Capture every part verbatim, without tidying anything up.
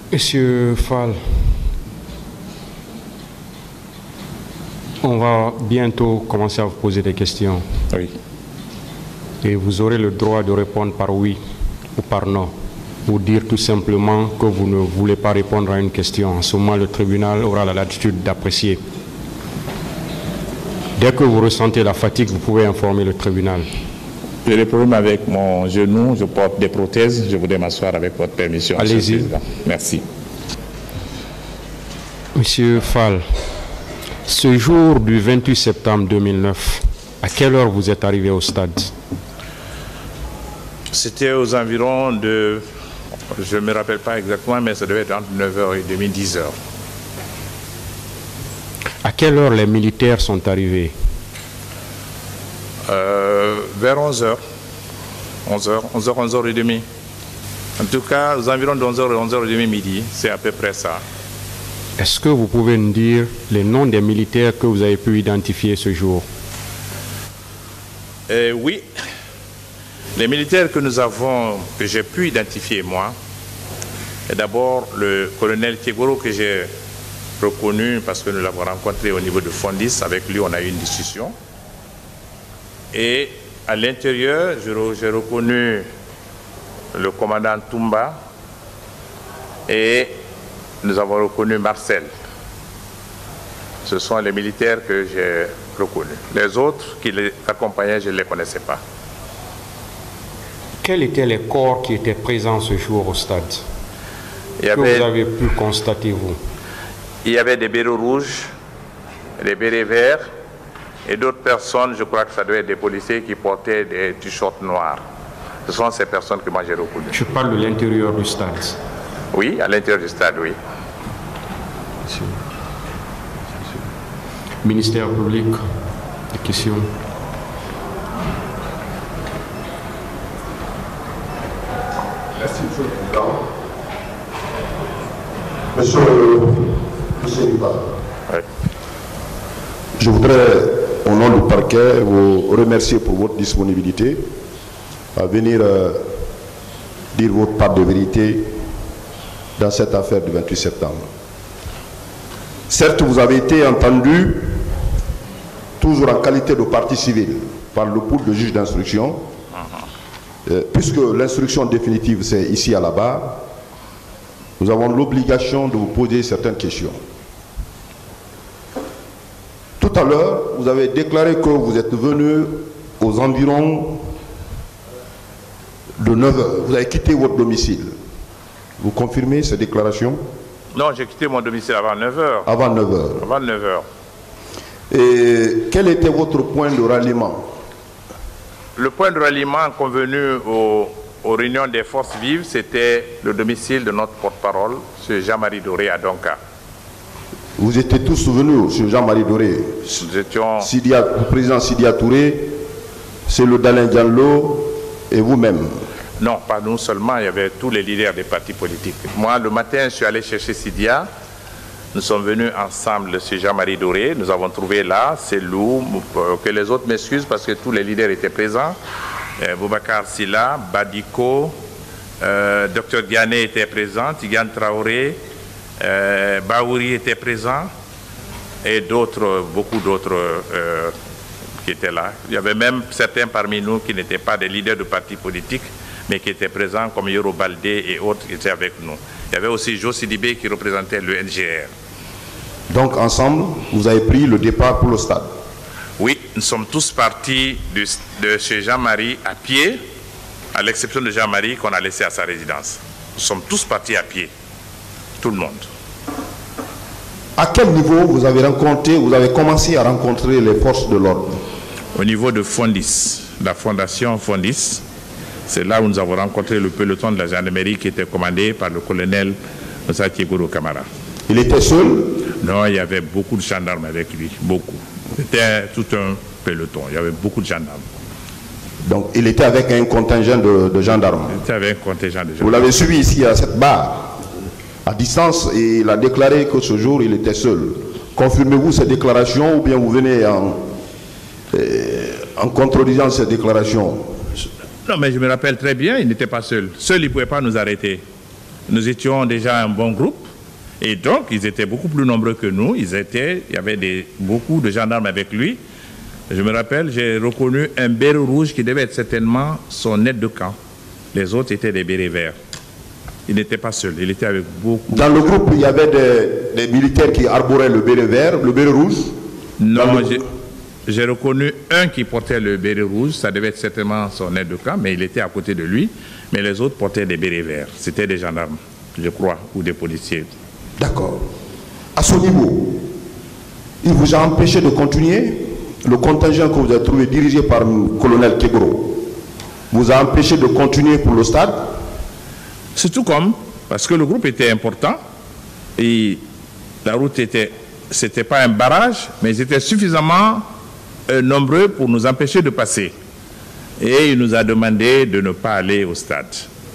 Monsieur Fall, on va bientôt commencer à vous poser des questions. Oui. Et vous aurez le droit de répondre par oui ou par non. Ou dire tout simplement que vous ne voulez pas répondre à une question. En ce moment, le tribunal aura la latitude d'apprécier. Dès que vous ressentez la fatigue, vous pouvez informer le tribunal. J'ai des problèmes avec mon genou, je porte des prothèses, je voudrais m'asseoir avec votre permission. Allez-y. Merci. Monsieur Fall, ce jour du vingt-huit septembre deux mille neuf, à quelle heure vous êtes arrivé au stade? C'était aux environs de, je ne me rappelle pas exactement, mais ça devait être entre neuf heures trente et dix heures. À quelle heure les militaires sont arrivés? Euh, vers onze heures. onze heures, onze heures, onze heures trente. En tout cas, aux environs de onze heures et onze heures trente midi, c'est à peu près ça. Est-ce que vous pouvez nous dire les noms des militaires que vous avez pu identifier ce jour? Euh, oui. Les militaires que nous avons, que j'ai pu identifier moi, est d'abord le colonel Kiegoro que j'ai reconnu parce que nous l'avons rencontré au niveau de Fondis. Avec lui, on a eu une discussion. Et à l'intérieur, j'ai reconnu le commandant Toumba et nous avons reconnu Marcel. Ce sont les militaires que j'ai reconnus. Les autres qui les accompagnaient, je ne les connaissais pas. Quels étaient les corps qui étaient présents ce jour au stade? Il y que avait, vous avez pu constater, vous? Il y avait des bérets rouges, des bérets verts, et d'autres personnes, je crois que ça doit être des policiers qui portaient des t-shirts noirs. Ce sont ces personnes que moi j'ai reconnues. Je parle de l'intérieur du stade. Oui, à l'intérieur du stade, oui. Monsieur. Ministère public, des questions. Merci, Monsieur le Président. Monsieur, Monsieur Niba, Oui. je voudrais, au nom du parquet, vous remercier pour votre disponibilité à venir euh, dire votre part de vérité dans cette affaire du vingt-huit septembre. Certes, vous avez été entendu, toujours en qualité de partie civile, par le pool de juge d'instruction, euh, puisque l'instruction définitive c'est ici à la barre. Nous avons l'obligation de vous poser certaines questions. Tout à l'heure, vous avez déclaré que vous êtes venu aux environs de neuf heures. Vous avez quitté votre domicile. Vous confirmez ces déclarations? Non, j'ai quitté mon domicile avant neuf heures. Avant neuf heures. Avant neuf heures. Et quel était votre point de ralliement? Le point de ralliement convenu au, aux réunions des forces vives, c'était le domicile de notre porte-parole, M. Jean-Marie Doré à Donka. Vous étiez tous venus, M. Jean-Marie Doré. Nous étions... Sidia, le président Sidia Touré, c'est le Dalin Diallo et vous-même. Non, pas nous seulement, il y avait tous les leaders des partis politiques. Moi, le matin, je suis allé chercher Sidia. Nous sommes venus ensemble, M. Jean-Marie Doré. Nous avons trouvé là, c'est Lou, que les autres m'excusent parce que tous les leaders étaient présents. Euh, Boubacar Silla, Badiko, euh, Docteur Diané était présent, Tigane Traoré, euh, Baouri était présent et d'autres, beaucoup d'autres euh, qui étaient là. Il y avait même certains parmi nous qui n'étaient pas des leaders de partis politiques, mais qui étaient présents comme Yoro Baldé et autres qui étaient avec nous. Il y avait aussi Jo Sidibé qui représentait le N G R. Donc ensemble, vous avez pris le départ pour le stade? Oui, nous sommes tous partis de, de chez Jean-Marie à pied, à l'exception de Jean-Marie qu'on a laissé à sa résidence. Nous sommes tous partis à pied, tout le monde. À quel niveau vous avez rencontré, vous avez commencé à rencontrer les forces de l'ordre? Au niveau de Fondis, la fondation Fondis, c'est là où nous avons rencontré le peloton de la gendarmerie qui était commandé par le colonel Moussa Kiegoro Kamara. Il était seul? Non, il y avait beaucoup de gendarmes avec lui, beaucoup. C'était tout un peloton, il y avait beaucoup de gendarmes. Donc il était avec un contingent de, de gendarmes? Il était avec un contingent de gendarmes. Vous l'avez suivi ici à cette barre, à distance, et il a déclaré que ce jour il était seul. Confirmez-vous ces déclarations ou bien vous venez en, euh, en contredisant ces déclarations? Non, mais je me rappelle très bien, il n'était pas seul. Seul, il ne pouvait pas nous arrêter. nous étions déjà un bon groupe. Et donc, ils étaient beaucoup plus nombreux que nous. Ils étaient, il y avait des, beaucoup de gendarmes avec lui. Je me rappelle, j'ai reconnu un béret rouge qui devait être certainement son aide de camp. Les autres étaient des bérets verts. Il n'était pas seul, il était avec beaucoup... Dans le groupe, il y avait des, des militaires qui arboraient le béret vert, le béret rouge? Non, le... j'ai reconnu un qui portait le béret rouge. Ça devait être certainement son aide de camp, mais il était à côté de lui. Mais les autres portaient des bérets verts. C'était des gendarmes, je crois, ou des policiers. D'accord. À ce niveau, il vous a empêché de continuer. Le contingent que vous avez trouvé dirigé par le colonel Kebro vous a empêché de continuer pour le stade? C'est tout comme, parce que le groupe était important et la route était, c'était pas un barrage, mais ils étaient suffisamment euh, nombreux pour nous empêcher de passer. Et il nous a demandé de ne pas aller au stade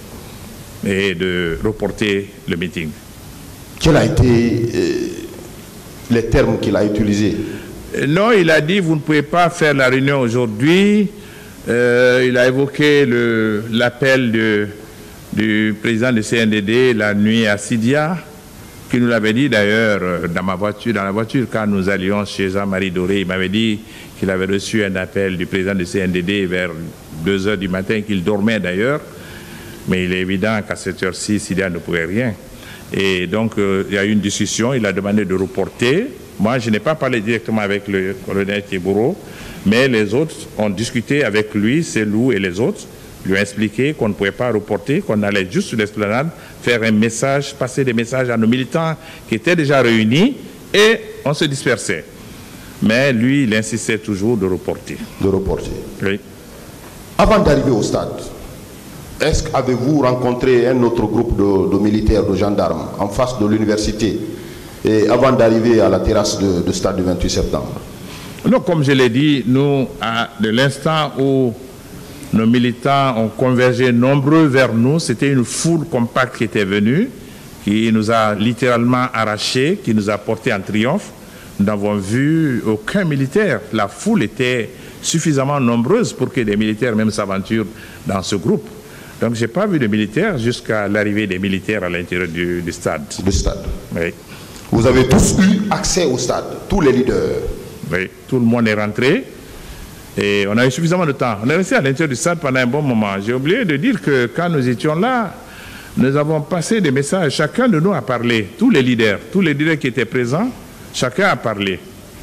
et de reporter le meeting. Quels ont été euh, les termes qu'il a utilisés? Non, il a dit, vous ne pouvez pas faire la réunion aujourd'hui. Euh, il a évoqué l'appel du président du C N D D la nuit à Sidia, qui nous l'avait dit d'ailleurs dans ma voiture, dans la voiture, quand nous allions chez Jean-Marie Doré. Il m'avait dit qu'il avait reçu un appel du président du C N D D vers deux heures du matin, qu'il dormait d'ailleurs. Mais il est évident qu'à cette heure-ci, Sidia ne pouvait rien. Et donc, euh, il y a eu une discussion, il a demandé de reporter. Moi, je n'ai pas parlé directement avec le colonel Kebro, mais les autres ont discuté avec lui, Selou et les autres, lui ont expliqué qu'on ne pouvait pas reporter, qu'on allait juste sur l'esplanade faire un message, passer des messages à nos militants qui étaient déjà réunis, et on se dispersait. Mais lui, il insistait toujours de reporter. De reporter. Oui. Avant d'arriver au stade, est-ce qu'avez-vous rencontré un autre groupe de, de militaires, de gendarmes, en face de l'université, et avant d'arriver à la terrasse de, de stade du vingt-huit septembre? Non, comme je l'ai dit, nous, à, de l'instant où nos militants ont convergé nombreux vers nous, c'était une foule compacte qui était venue, qui nous a littéralement arrachés, qui nous a portés en triomphe. Nous n'avons vu aucun militaire. La foule était suffisamment nombreuse pour que des militaires même s'aventurent dans ce groupe. Donc, je n'ai pas vu de militaires jusqu'à l'arrivée des militaires à l'intérieur du, du stade. Du stade. Oui. Vous avez tous eu accès au stade, tous les leaders? Oui, tout le monde est rentré et on a eu suffisamment de temps. On est resté à l'intérieur du stade pendant un bon moment. J'ai oublié de dire que quand nous étions là, nous avons passé des messages. Chacun de nous a parlé, tous les leaders, tous les leaders qui étaient présents, chacun a parlé.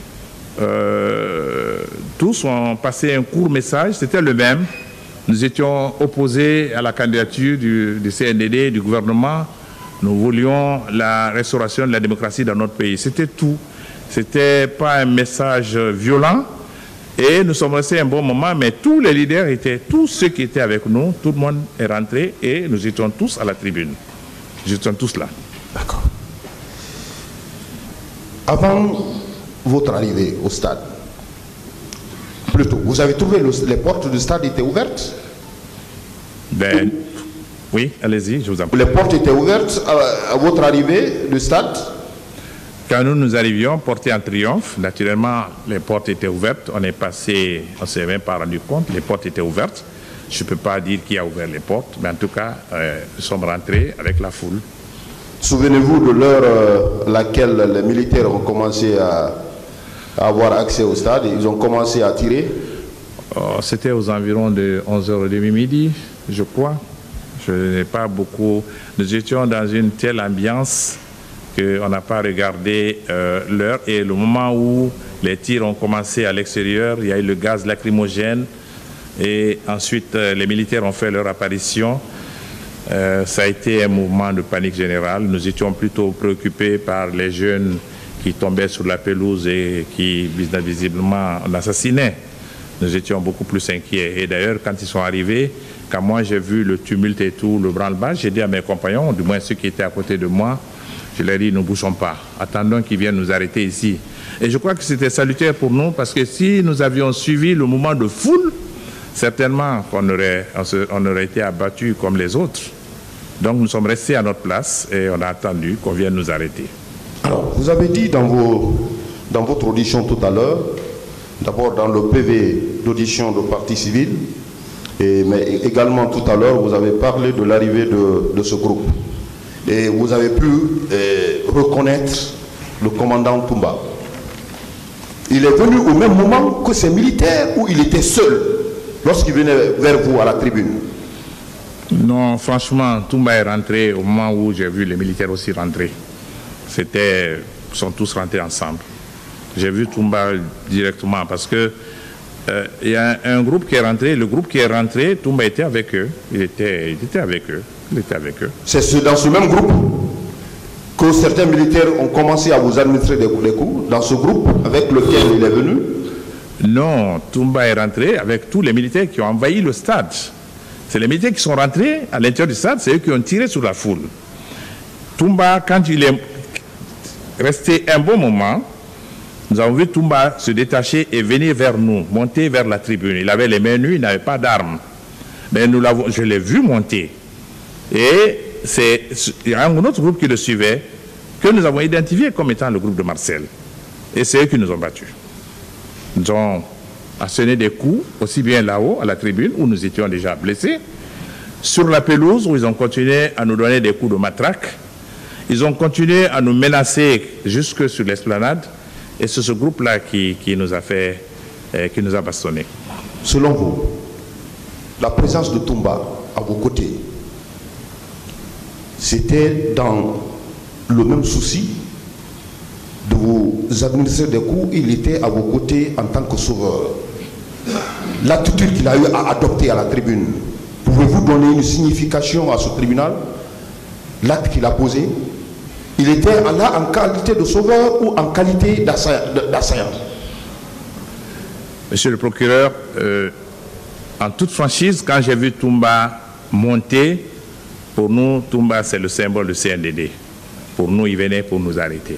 Euh, tous ont passé un court message, c'était le même. Nous étions opposés à la candidature du, du C N D D, du gouvernement. Nous voulions la restauration de la démocratie dans notre pays. C'était tout. Ce n'était pas un message violent. Et nous sommes restés un bon moment, mais tous les leaders étaient, tous ceux qui étaient avec nous, tout le monde est rentré et nous étions tous à la tribune. Nous étions tous là. D'accord. Avant votre arrivée au stade, plutôt, vous avez trouvé le, les portes du stade étaient ouvertes? Ben, oui, allez-y, je vous en prie. Les portes étaient ouvertes à, à votre arrivée du stade? Quand nous nous arrivions, portés en triomphe, naturellement, les portes étaient ouvertes. On est passé, on ne s'est même pas rendu compte, les portes étaient ouvertes. Je ne peux pas dire qui a ouvert les portes, mais en tout cas, euh, nous sommes rentrés avec la foule. Souvenez-vous de l'heure euh, laquelle les militaires ont commencé à, à avoir accès au stade. Ils ont commencé à tirer? Oh, c'était aux environs de onze heures trente midi, je crois. Je n'ai pas beaucoup... Nous étions dans une telle ambiance qu'on n'a pas regardé euh, l'heure. Et le moment où les tirs ont commencé à l'extérieur, il y a eu le gaz lacrymogène. Et ensuite, euh, les militaires ont fait leur apparition. Euh, ça a été un mouvement de panique générale. Nous étions plutôt préoccupés par les jeunes qui tombaient sur la pelouse et qui, visiblement, on assassinait. Nous étions beaucoup plus inquiets. Et d'ailleurs, quand ils sont arrivés, quand moi j'ai vu le tumulte et tout, le branle-bas, j'ai dit à mes compagnons, du moins ceux qui étaient à côté de moi, je leur ai dit, ne bougeons pas, attendons qu'ils viennent nous arrêter ici. Et je crois que c'était salutaire pour nous, parce que si nous avions suivi le mouvement de foule, certainement qu'on aurait, on, se, on aurait été abattus comme les autres. Donc nous sommes restés à notre place et on a attendu qu'on vienne nous arrêter. Alors, vous avez dit dans, vos, dans votre audition tout à l'heure, d'abord dans le P V d'audition de partie civile, et, mais également tout à l'heure, vous avez parlé de l'arrivée de, de ce groupe. et vous avez pu euh, reconnaître le commandant Toumba. Il est venu au même moment que ces militaires ou il était seul lorsqu'il venait vers vous à la tribune? Non, franchement, Toumba est rentré au moment où j'ai vu les militaires aussi rentrer. C'était, ils sont tous rentrés ensemble. J'ai vu Toumba directement parce que euh, il y a un, un groupe qui est rentré. Le groupe qui est rentré, Toumba était avec eux. Il était, il était avec eux. Il était avec eux. C'est dans ce même groupe que certains militaires ont commencé à vous administrer des coups, des coups, dans ce groupe avec lequel il est venu? Non, Toumba est rentré avec tous les militaires qui ont envahi le stade. C'est les militaires qui sont rentrés à l'intérieur du stade, c'est eux qui ont tiré sur la foule. Toumba, quand il est resté un bon moment, nous avons vu Toumba se détacher et venir vers nous, monter vers la tribune. Il avait les mains nues, il n'avait pas d'armes. Mais nous l'avons, je l'ai vu monter. Et c'est il y a un autre groupe qui le suivait, que nous avons identifié comme étant le groupe de Marcel. Et c'est eux qui nous ont battus. Nous ont asséné des coups, aussi bien là-haut, à la tribune, où nous étions déjà blessés, sur la pelouse, où ils ont continué à nous donner des coups de matraque. Ils ont continué à nous menacer jusque sur l'esplanade. Et c'est ce groupe-là qui, qui nous a fait, euh, qui nous a bastonné. Selon vous, la présence de Toumba à vos côtés, c'était dans le même souci de vous administrer des coups, il était à vos côtés en tant que sauveur. L'attitude qu'il a eu à adopter à la tribune, pouvez-vous donner une signification à ce tribunal? L'acte qu'il a posé, il était là en qualité de sauveur ou en qualité d'assaillant? Monsieur le procureur, euh, en toute franchise, quand j'ai vu Toumba monter, pour nous, Toumba, c'est le symbole du C N D D. Pour nous, il venait pour nous arrêter.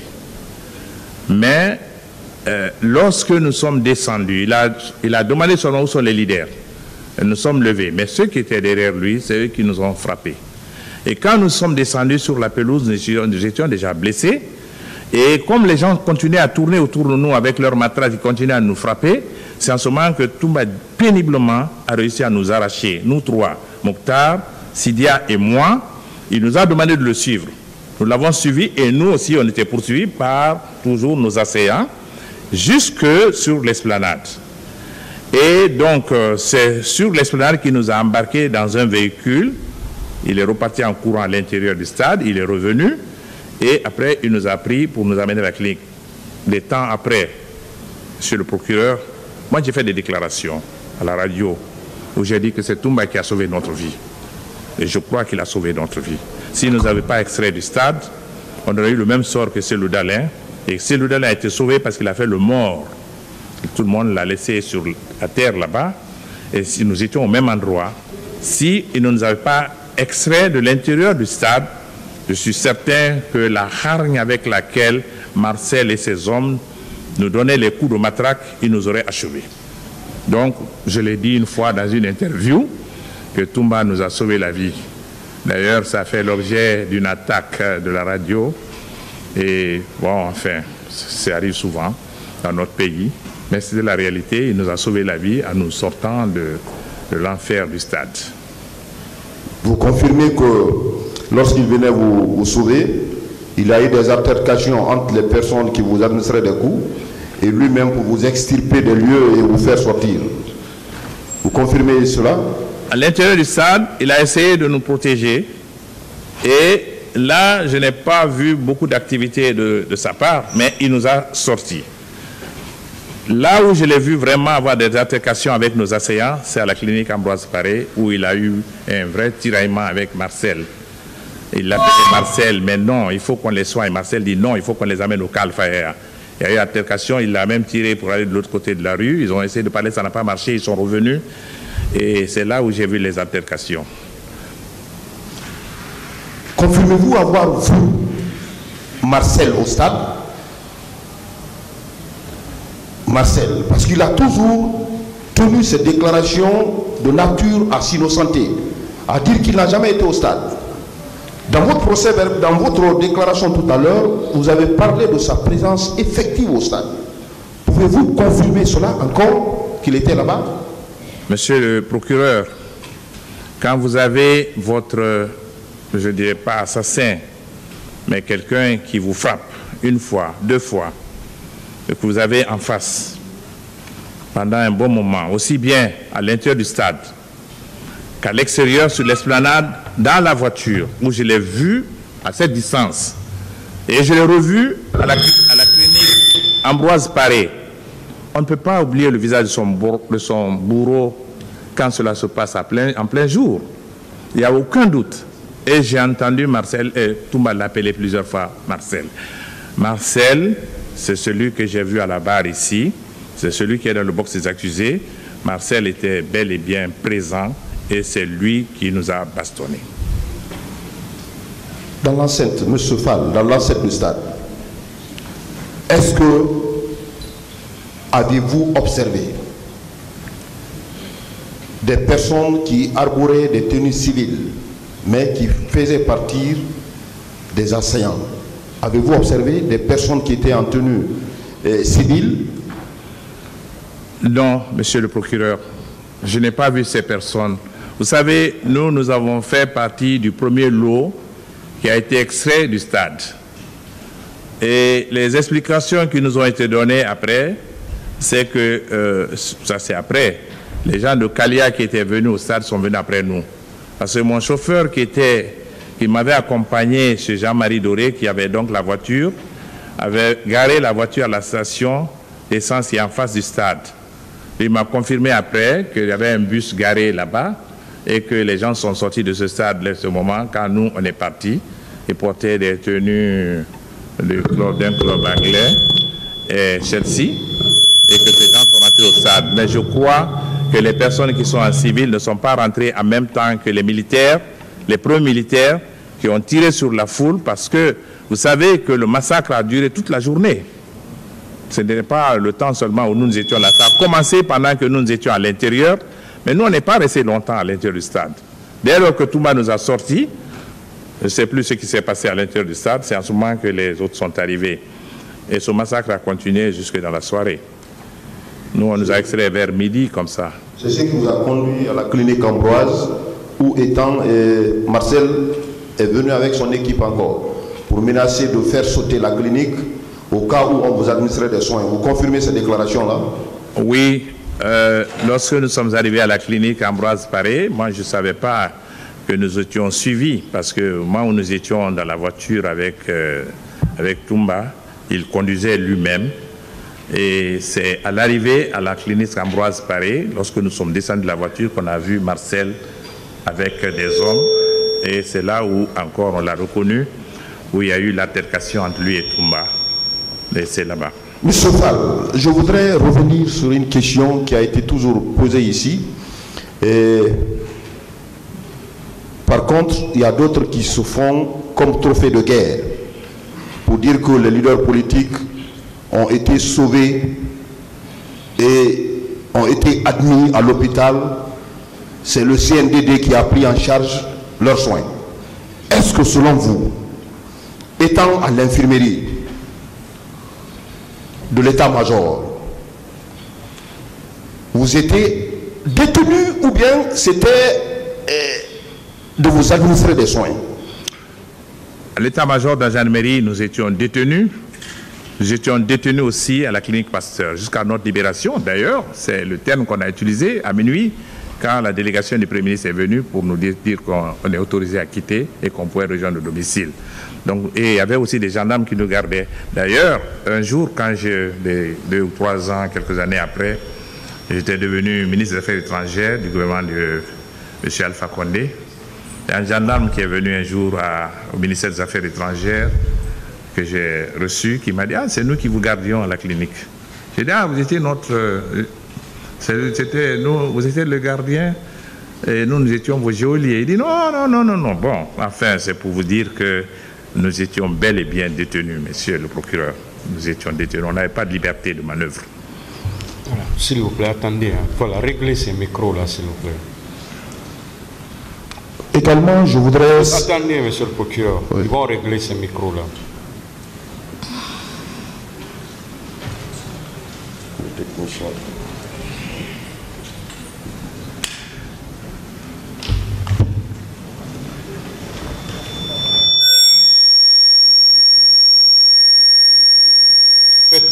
Mais euh, lorsque nous sommes descendus, il a, il a demandé son nom, où sont les leaders. Et nous sommes levés. Mais ceux qui étaient derrière lui, c'est eux qui nous ont frappés. Et quand nous sommes descendus sur la pelouse, nous étions, nous étions déjà blessés. Et comme les gens continuaient à tourner autour de nous avec leurs matraques, ils continuaient à nous frapper, c'est en ce moment que Toumba péniblement a réussi à nous arracher, nous trois, Mokhtar, Sidia et moi. Il nous a demandé de le suivre. Nous l'avons suivi et nous aussi, on était poursuivis par toujours nos assaillants jusque sur l'esplanade. Et donc, euh, c'est sur l'esplanade qu'il nous a embarqués dans un véhicule. Il est reparti en courant à l'intérieur du stade, il est revenu et après, il nous a pris pour nous amener à la clinique. Des temps après, monsieur le procureur, moi j'ai fait des déclarations à la radio où j'ai dit que c'est Toumba qui a sauvé notre vie. Et je crois qu'il a sauvé notre vie. S'il ne nous avait pas extrait du stade, on aurait eu le même sort que Cellou Dalein. Et Cellou Dalein a été sauvé parce qu'il a fait le mort. Et tout le monde l'a laissé sur la terre là-bas. Et si nous étions au même endroit, s'il ne nous avait pas extrait de l'intérieur du stade, je suis certain que la hargne avec laquelle Marcel et ses hommes nous donnaient les coups de matraque, ils nous auraient achevés. Donc, je l'ai dit une fois dans une interview, que Toumba nous a sauvé la vie. D'ailleurs, ça fait l'objet d'une attaque de la radio. Et bon, enfin, ça arrive souvent dans notre pays. Mais c'est la réalité, il nous a sauvé la vie en nous sortant de, de l'enfer du stade. Vous confirmez que lorsqu'il venait vous, vous sauver, il a eu des altercations entre les personnes qui vous administraient des coups et lui-même pour vous extirper des lieux et vous faire sortir. Vous confirmez cela? À l'intérieur du stade, il a essayé de nous protéger. Et là, je n'ai pas vu beaucoup d'activité de, de sa part, mais il nous a sortis. Là où je l'ai vu vraiment avoir des altercations avec nos assaillants, c'est à la clinique Ambroise Paré, où il a eu un vrai tiraillement avec Marcel. Il l'appelait Marcel, mais non, il faut qu'on les soigne. Marcel dit non, il faut qu'on les amène au Calfaïa. Il y a eu altercation, il l'a même tiré pour aller de l'autre côté de la rue. Ils ont essayé de parler, ça n'a pas marché, ils sont revenus. Et c'est là où j'ai vu les altercations. Confirmez-vous avoir vu Marcel au stade? Marcel, parce qu'il a toujours tenu ses déclarations de nature à s'innocenter, à dire qu'il n'a jamais été au stade. Dans votre procès, dans votre déclaration tout à l'heure, vous avez parlé de sa présence effective au stade. Pouvez-vous confirmer cela encore, qu'il était là-bas? Monsieur le procureur, quand vous avez votre, je ne dirais pas assassin, mais quelqu'un qui vous frappe une fois, deux fois, et que vous avez en face pendant un bon moment, aussi bien à l'intérieur du stade qu'à l'extérieur, sur l'esplanade, dans la voiture, où je l'ai vu à cette distance. Et je l'ai revu à la, à la clinique Ambroise Paré. On ne peut pas oublier le visage de son, bourreau, de son bourreau quand cela se passe à plein, en plein jour. Il n'y a aucun doute. Et j'ai entendu Marcel, et Toumba l'appeler plusieurs fois Marcel. Marcel, c'est celui que j'ai vu à la barre ici. C'est celui qui est dans le box des accusés. Marcel était bel et bien présent et c'est lui qui nous a bastonnés. Dans l'enceinte, M. Fall, dans l'enceinte du stade, est-ce que avez-vous observé des personnes qui arboraient des tenues civiles, mais qui faisaient partie des assaillants? Avez-vous observé des personnes qui étaient en tenue euh, civile? Non, monsieur le procureur, je n'ai pas vu ces personnes. Vous savez, nous, nous avons fait partie du premier lot qui a été extrait du stade. Et les explications qui nous ont été données après, c'est que, euh, ça c'est après, les gens de Calia qui étaient venus au stade sont venus après nous. Parce que mon chauffeur qui était, qui m'avait accompagné chez Jean-Marie Doré, qui avait donc la voiture, avait garé la voiture à la station d'essence qui est en face du stade. Il m'a confirmé après qu'il y avait un bus garé là-bas et que les gens sont sortis de ce stade à ce moment quand nous on est partis et portaient des tenues d'un club, club anglais et Chelsea et que ces gens sont rentrés au stade. Mais je crois que les personnes qui sont en civil ne sont pas rentrées en même temps que les militaires, les premiers militaires qui ont tiré sur la foule parce que vous savez que le massacre a duré toute la journée. Ce n'était pas le temps seulement où nous étions là. Ça a commencé pendant que nous étions à l'intérieur, mais nous, on n'est pas resté longtemps à l'intérieur du stade. Dès lors que Toumba nous a sortis, je ne sais plus ce qui s'est passé à l'intérieur du stade, c'est en ce moment que les autres sont arrivés. Et ce massacre a continué jusque dans la soirée. Nous, on nous a extraits vers midi, comme ça. C'est ce qui vous a conduit à la clinique Ambroise, où étant, euh, Marcel est venu avec son équipe encore, pour menacer de faire sauter la clinique au cas où on vous administrait des soins. Vous confirmez ces déclarations-là? Oui. Euh, lorsque nous sommes arrivés à la clinique Ambroise Paré, moi je ne savais pas que nous étions suivis, parce que moi où nous étions dans la voiture avec, euh, avec Toumba, il conduisait lui-même. Et c'est à l'arrivée à la clinique Ambroise Paré, lorsque nous sommes descendus de la voiture, qu'on a vu Marcel avec des hommes. Et c'est là où encore on l'a reconnu, où il y a eu l'altercation entre lui et Toumba. Et c'est là-bas. Monsieur Fall, je voudrais revenir sur une question qui a été toujours posée ici. Et par contre, il y a d'autres qui se font comme trophée de guerre pour dire que les leaders politiques ont été sauvés et ont été admis à l'hôpital. C'est le C N D D qui a pris en charge leurs soins. Est-ce que selon vous, étant à l'infirmerie de l'état-major, vous étiez détenu ou bien c'était eh, de vous administrer des soins? À l'état-major de la gendarmerie, nous étions détenus. Nous étions détenus aussi à la clinique Pasteur, jusqu'à notre libération. D'ailleurs, c'est le terme qu'on a utilisé à minuit, quand la délégation du Premier ministre est venue pour nous dire, dire qu'on est autorisé à quitter et qu'on pouvait rejoindre le domicile. Donc, et il y avait aussi des gendarmes qui nous gardaient. D'ailleurs, un jour, quand j'ai deux ou trois ans, quelques années après, j'étais devenu ministre des Affaires étrangères du gouvernement de M. Alpha Condé. Il y a un gendarme qui est venu un jour à, au ministère des Affaires étrangères que j'ai reçu, qui m'a dit « Ah, c'est nous qui vous gardions à la clinique. » J'ai dit « Ah, vous étiez notre... Euh, c'était, nous, vous étiez le gardien et nous, nous étions vos geôliers. » Il dit « Non, non, non, non, non. » Bon, enfin, c'est pour vous dire que nous étions bel et bien détenus, monsieur le procureur. Nous étions détenus. On n'avait pas de liberté de manœuvre. Voilà. S'il vous plaît, attendez. Hein. Voilà, réglez ces micros-là, s'il vous plaît. Également, je voudrais... Attendez, monsieur le procureur. Oui. Ils vont régler ces micros-là.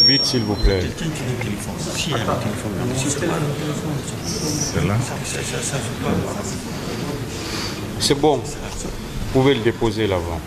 vite, s'il vous plaît. Quelqu'un qui a le téléphone. Si, il y a le téléphone. C'est pas le téléphone. C'est là. Ça, ça, ça fait pas. C'est bon. Vous pouvez le déposer là-bas.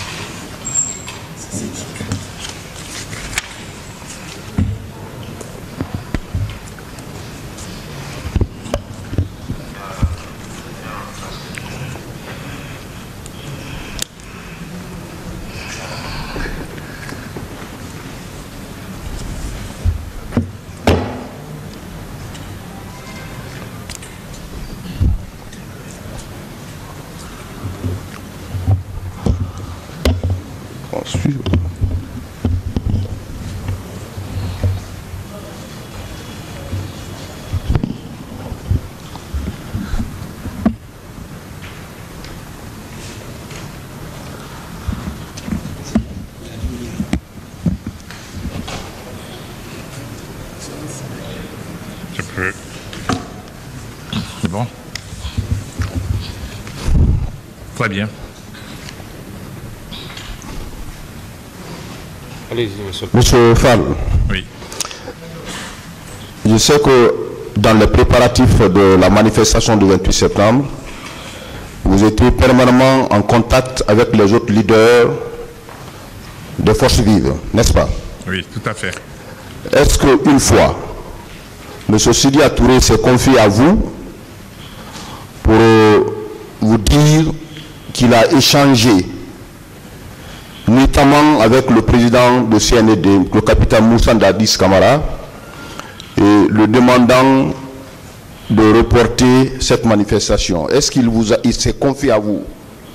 C'est bon. Très bien. Allez-y, monsieur. Monsieur Fall, Oui. je sais que dans les préparatifs de la manifestation du vingt-huit septembre, vous étiez permanemment en contact avec les autres leaders des forces vives, n'est-ce pas? Oui, tout à fait. Est-ce qu'une fois, M. Sidya Touré s'est confié à vous pour euh, vous dire qu'il a échangé notamment avec le président de C N D D, le capitaine Moussa Dadis Camara, et le demandant de reporter cette manifestation? Est-ce qu'il vous a, il s'est confié à vous?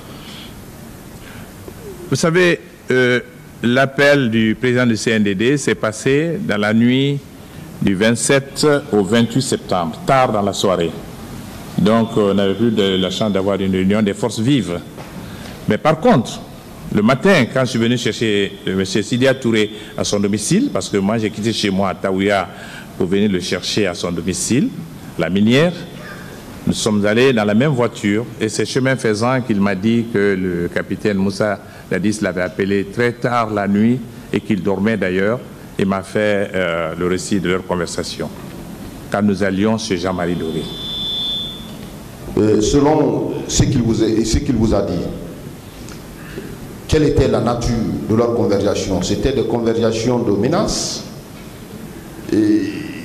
Vous savez, euh, l'appel du président du C N D D s'est passé dans la nuit du vingt-sept au vingt-huit septembre, tard dans la soirée. Donc, on n'avait plus de la chance d'avoir une réunion des forces vives. Mais par contre, le matin, quand je suis venu chercher M. Sidya Touré à son domicile, parce que moi j'ai quitté chez moi à Taouya pour venir le chercher à son domicile, la minière, nous sommes allés dans la même voiture et c'est chemin faisant qu'il m'a dit que le capitaine Moussa Dadis l'avait appelé très tard la nuit et qu'il dormait d'ailleurs et m'a fait euh, le récit de leur conversation quand nous allions chez Jean-Marie Doré. Euh, selon ce qu'il vous, ce qu'il vous a dit, quelle était la nature de leur conversation? C'était des conversations de menaces et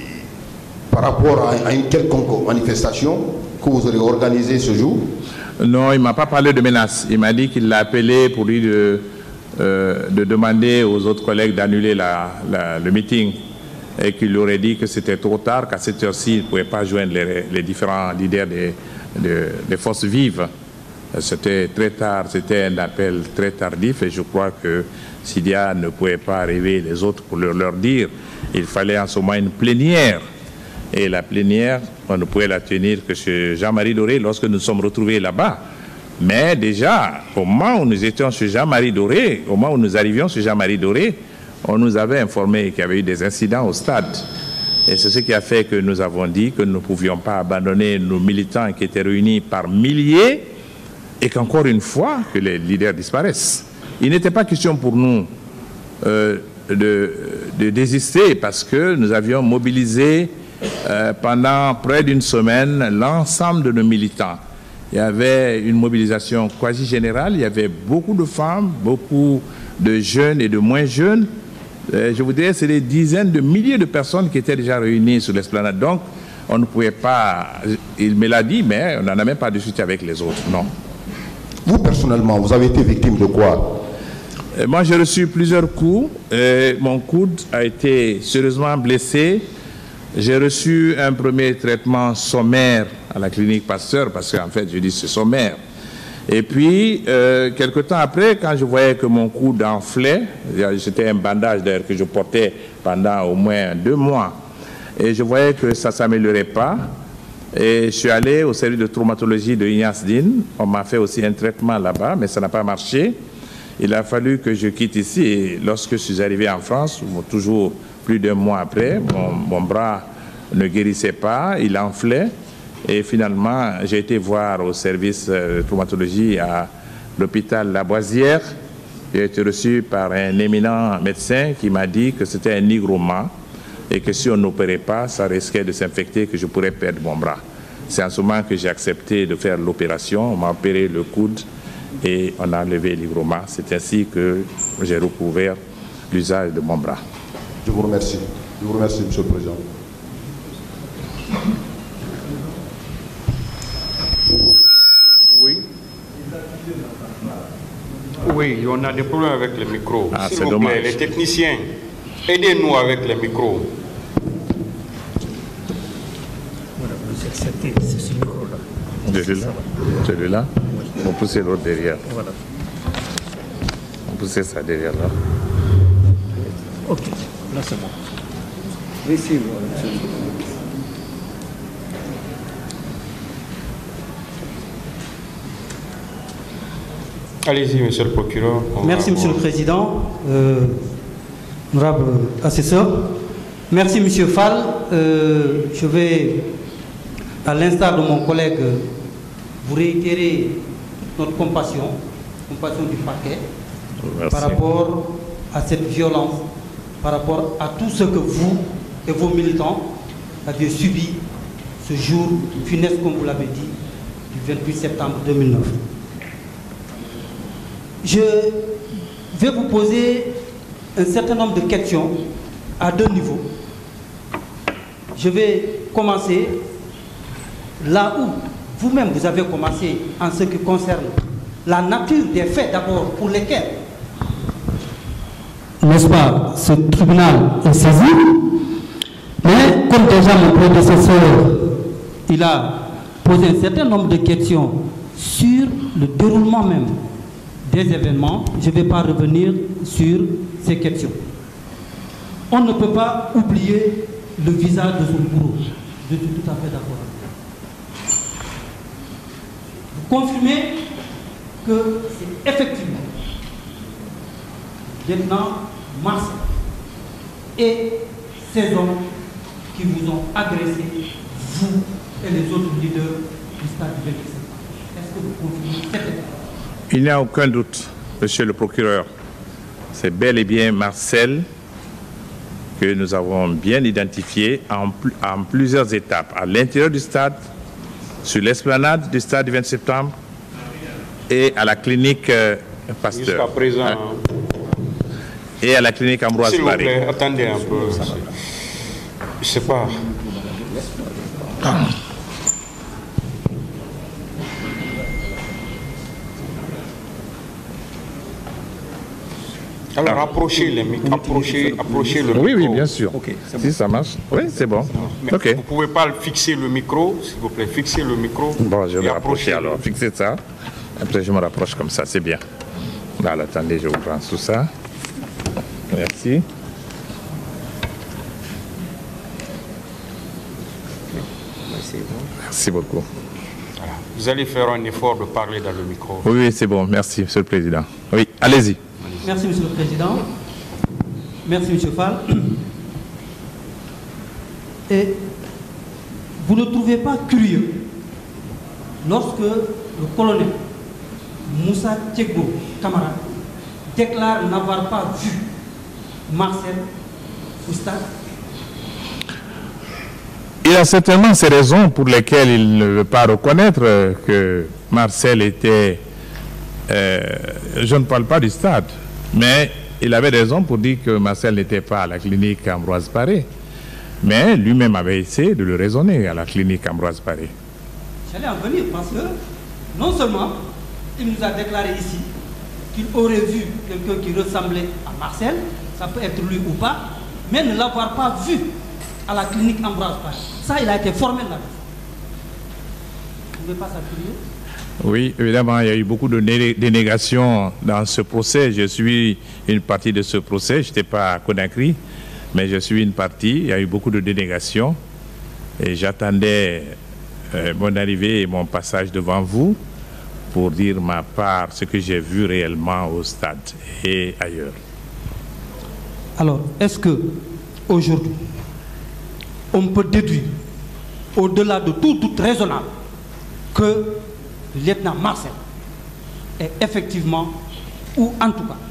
par rapport à, à une quelconque manifestation que vous aurez organisée ce jour? Non, il ne m'a pas parlé de menaces. Il m'a dit qu'il l'a appelé pour lui de, euh, de demander aux autres collègues d'annuler la, la, le meeting et qu'il lui aurait dit que c'était trop tard, qu'à cette heure-ci, il ne pouvait pas joindre les, les différents leaders des, des, des forces vives. C'était très tard, c'était un appel très tardif et je crois que Sidya ne pouvait pas arriver les autres pour leur, leur dire. Il fallait en ce moment une plénière. Et la plénière, on ne pouvait la tenir que chez Jean-Marie Doré lorsque nous nous sommes retrouvés là-bas. Mais déjà, au moment où nous étions chez Jean-Marie Doré, au moment où nous arrivions chez Jean-Marie Doré, on nous avait informé qu'il y avait eu des incidents au stade. Et c'est ce qui a fait que nous avons dit que nous ne pouvions pas abandonner nos militants qui étaient réunis par milliers et qu'encore une fois, que les leaders disparaissent. Il n'était pas question pour nous euh, de, de désister parce que nous avions mobilisé euh, pendant près d'une semaine l'ensemble de nos militants. Il y avait une mobilisation quasi générale, il y avait beaucoup de femmes, beaucoup de jeunes et de moins jeunes. Euh, je vous dirais, c'est des dizaines de milliers de personnes qui étaient déjà réunies sur l'esplanade. Donc, on ne pouvait pas... Il me l'a dit, mais on n'en a même pas discuté avec les autres, non. Vous, personnellement, vous avez été victime de quoi? euh, Moi, j'ai reçu plusieurs coups. Euh, mon coude a été sérieusement blessé. J'ai reçu un premier traitement sommaire à la clinique Pasteur, parce qu'en fait, je dis c'est sommaire. Et puis, euh, quelque temps après, quand je voyais que mon coude enflait, c'était un bandage d'ailleurs que je portais pendant au moins deux mois, et je voyais que ça ne s'améliorait pas, et je suis allé au service de traumatologie de Ignace Dine. On m'a fait aussi un traitement là-bas, mais ça n'a pas marché. Il a fallu que je quitte ici, et lorsque je suis arrivé en France, toujours plus d'un mois après, mon, mon bras ne guérissait pas, il enflait. Et finalement, j'ai été voir au service de traumatologie à l'hôpital Lavoisière J'ai été reçu par un éminent médecin qui m'a dit que c'était un hygroma et que si on n'opérait pas, ça risquait de s'infecter, que je pourrais perdre mon bras. C'est en ce moment que j'ai accepté de faire l'opération. On m'a opéré le coude et on a enlevé l'hygroma. C'est ainsi que j'ai recouvert l'usage de mon bras. Je vous remercie. Je vous remercie, Monsieur le Président. Oui. Oui, on a des problèmes avec le micro. Ah, S'il c'est vous dommage. plaît, les techniciens, aidez-nous avec les micros. Voilà, vous acceptez, c'est ce micro-là. Celui-là, celui-là, on va pousser l'autre derrière. Voilà. On va pousser ça derrière là. Ok, là c'est bon. Ici, voilà, monsieur. Allez-y, monsieur le procureur. On Merci, va Monsieur le voir. Président. Euh, honorable assesseur. Merci, Monsieur Fall. Euh, je vais, à l'instar de mon collègue, vous réitérer notre compassion, compassion du parquet, Merci. par rapport à cette violence, par rapport à tout ce que vous et vos militants avez subi ce jour funeste, comme vous l'avez dit, du vingt-huit septembre deux mille neuf. Je vais vous poser un certain nombre de questions à deux niveaux. Je vais commencer là où vous-même vous avez commencé en ce qui concerne la nature des faits d'abord pour lesquels, n'est-ce pas, ce tribunal est saisi. Mais comme déjà mon prédécesseur, il a posé un certain nombre de questions sur le déroulement même des événements, je ne vais pas revenir sur ces questions. On ne peut pas oublier le visage de son bourreau. Je suis tout à fait d'accord. Vous confirmez que c'est effectivement lieutenant Marcel et ces hommes qui vous ont agressé, vous et les autres leaders du stade du vingt-huit septembre. Est-ce que vous confirmez cette étape? Il n'y a aucun doute, monsieur le procureur. C'est bel et bien Marcel que nous avons bien identifié en, pl- en plusieurs étapes. À l'intérieur du stade, sur l'esplanade du stade du vingt septembre et à la clinique euh, Pasteur. Jusqu'à présent, Hein? Et à la clinique Ambroise s'il vous Barré. plaît, attendez un peu. Je ne sais pas. Alors, approchez les micros, approchez, approchez le micro. Oui, oui, bien sûr. Ok, c'est Si ça marche. Oui, c'est bon. Mais Ok. vous ne pouvez pas fixer le micro, s'il vous plaît, fixez le micro. Bon, je vais et rapprocher approchez-le. alors. Fixez ça. Après, je me rapproche comme ça, c'est bien. Voilà, attendez, je vous prends tout ça. Merci. Merci beaucoup. Voilà. Vous allez faire un effort de parler dans le micro. Oui, oui, c'est bon. Merci, Monsieur le Président. Oui, allez-y. Merci, Monsieur le Président. Merci, Monsieur Fall. Et vous ne trouvez pas curieux lorsque le colonel Moussa Tchegbo Camara déclare n'avoir pas vu Marcel au stade? Il a certainement ses raisons pour lesquelles il ne veut pas reconnaître que Marcel était... euh, je ne parle pas du stade, mais il avait raison pour dire que Marcel n'était pas à la clinique Ambroise Paré. Mais lui-même avait essayé de le raisonner à la clinique Ambroise Paré. J'allais en venir parce que non seulement il nous a déclaré ici qu'il aurait vu quelqu'un qui ressemblait à Marcel, ça peut être lui ou pas, mais ne l'avoir pas vu à la clinique Ambroise Paré. Ça, il a été formel là. Vous ne trouvez pas ça curieux? Oui, évidemment, il y a eu beaucoup de né- dénégations dans ce procès. Je suis une partie de ce procès. Je n'étais pas à Conakry, mais je suis une partie. Il y a eu beaucoup de dénégations. Et j'attendais euh, mon arrivée et mon passage devant vous pour dire ma part, ce que j'ai vu réellement au stade et ailleurs. Alors, est-ce que aujourd'hui, on peut déduire, au-delà de tout, tout raisonnable, que le lieutenant Marcel est effectivement, ou en tout cas,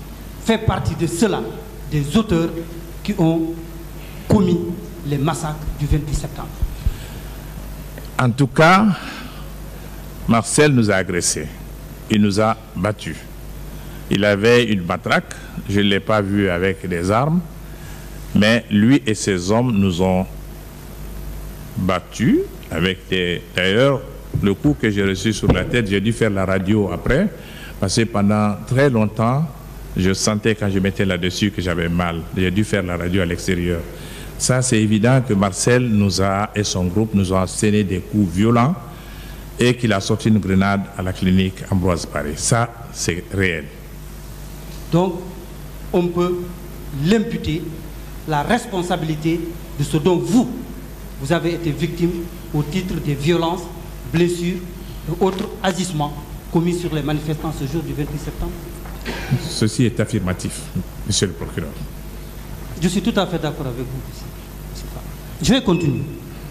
fait partie de ceux-là, des auteurs qui ont commis les massacres du vingt-huit septembre? En tout cas, Marcel nous a agressés. Il nous a battus. Il avait une matraque, je ne l'ai pas vu avec des armes, mais lui et ses hommes nous ont battus avec des... D'ailleurs, le coup que j'ai reçu sur la tête, j'ai dû faire la radio après, parce que pendant très longtemps, je sentais quand je mettais là-dessus que j'avais mal. J'ai dû faire la radio à l'extérieur. Ça, c'est évident que Marcel nous a, et son groupe nous ont asséné des coups violents et qu'il a sorti une grenade à la clinique Ambroise Paré. Ça, c'est réel. Donc, on peut l'imputer la responsabilité de ce dont vous, vous avez été victime au titre des violences, blessures et autres agissements commis sur les manifestants ce jour du vingt-huit septembre? Ceci est affirmatif, monsieur le procureur. Je suis tout à fait d'accord avec vous. Je vais continuer.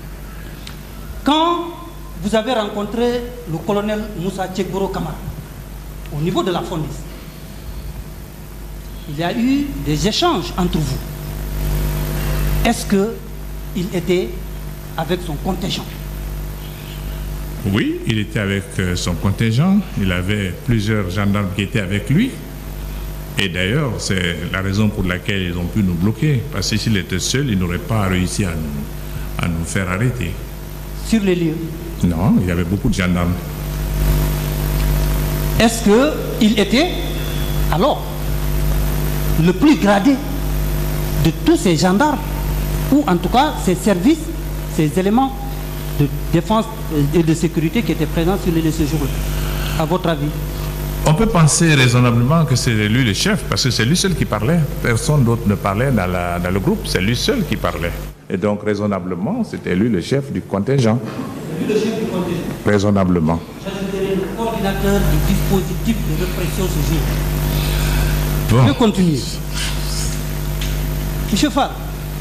Quand vous avez rencontré le colonel Moussa Tchekboro Kamara au niveau de la Fondis, il y a eu des échanges entre vous. Est-ce qu'il était avec son contingent? Oui, il était avec son contingent. Il avait plusieurs gendarmes qui étaient avec lui. Et d'ailleurs, c'est la raison pour laquelle ils ont pu nous bloquer. Parce que s'il était seul, il n'aurait pas réussi à nous, à nous faire arrêter. Sur les lieux? Non, il y avait beaucoup de gendarmes. Est-ce qu'il était, alors, le plus gradé de tous ces gendarmes, ou en tout cas ces services, ces éléments de défense et de sécurité qui étaient présents sur les lieux ce jour-là, à votre avis? On peut penser raisonnablement que c'est lui le chef, parce que c'est lui seul qui parlait. Personne d'autre ne parlait dans, la, dans le groupe, c'est lui seul qui parlait. Et donc, raisonnablement, c'était lui le chef du contingent. Lui le chef du contingent? Raisonnablement. J'ajouterai le coordinateur du dispositif de répression ce jour. Bon. Je continue. Monsieur Fall,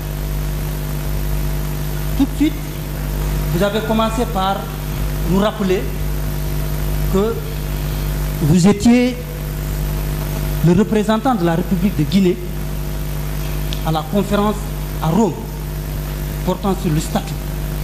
tout de suite, vous avez commencé par nous rappeler que vous étiez le représentant de la République de Guinée à la conférence à Rome portant sur le statut.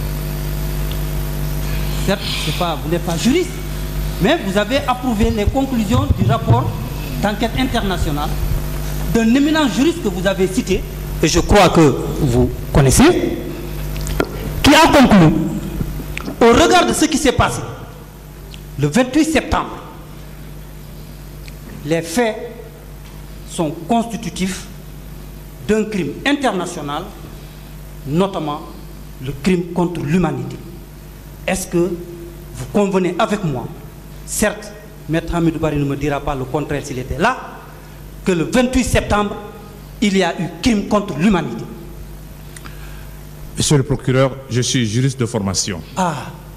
Certes, pas, vous n'êtes pas juriste, mais vous avez approuvé les conclusions du rapport d'enquête internationale d'un éminent juriste que vous avez cité, et je crois que vous connaissez, qui a conclu, au regard de ce qui s'est passé le vingt-huit septembre, les faits sont constitutifs d'un crime international, notamment le crime contre l'humanité. Est-ce que vous convenez avec moi, certes, Maître Hamidou Barry ne me dira pas le contraire s'il était là, que le vingt-huit septembre, il y a eu crime contre l'humanité? Monsieur le procureur, je suis juriste de formation. Ah.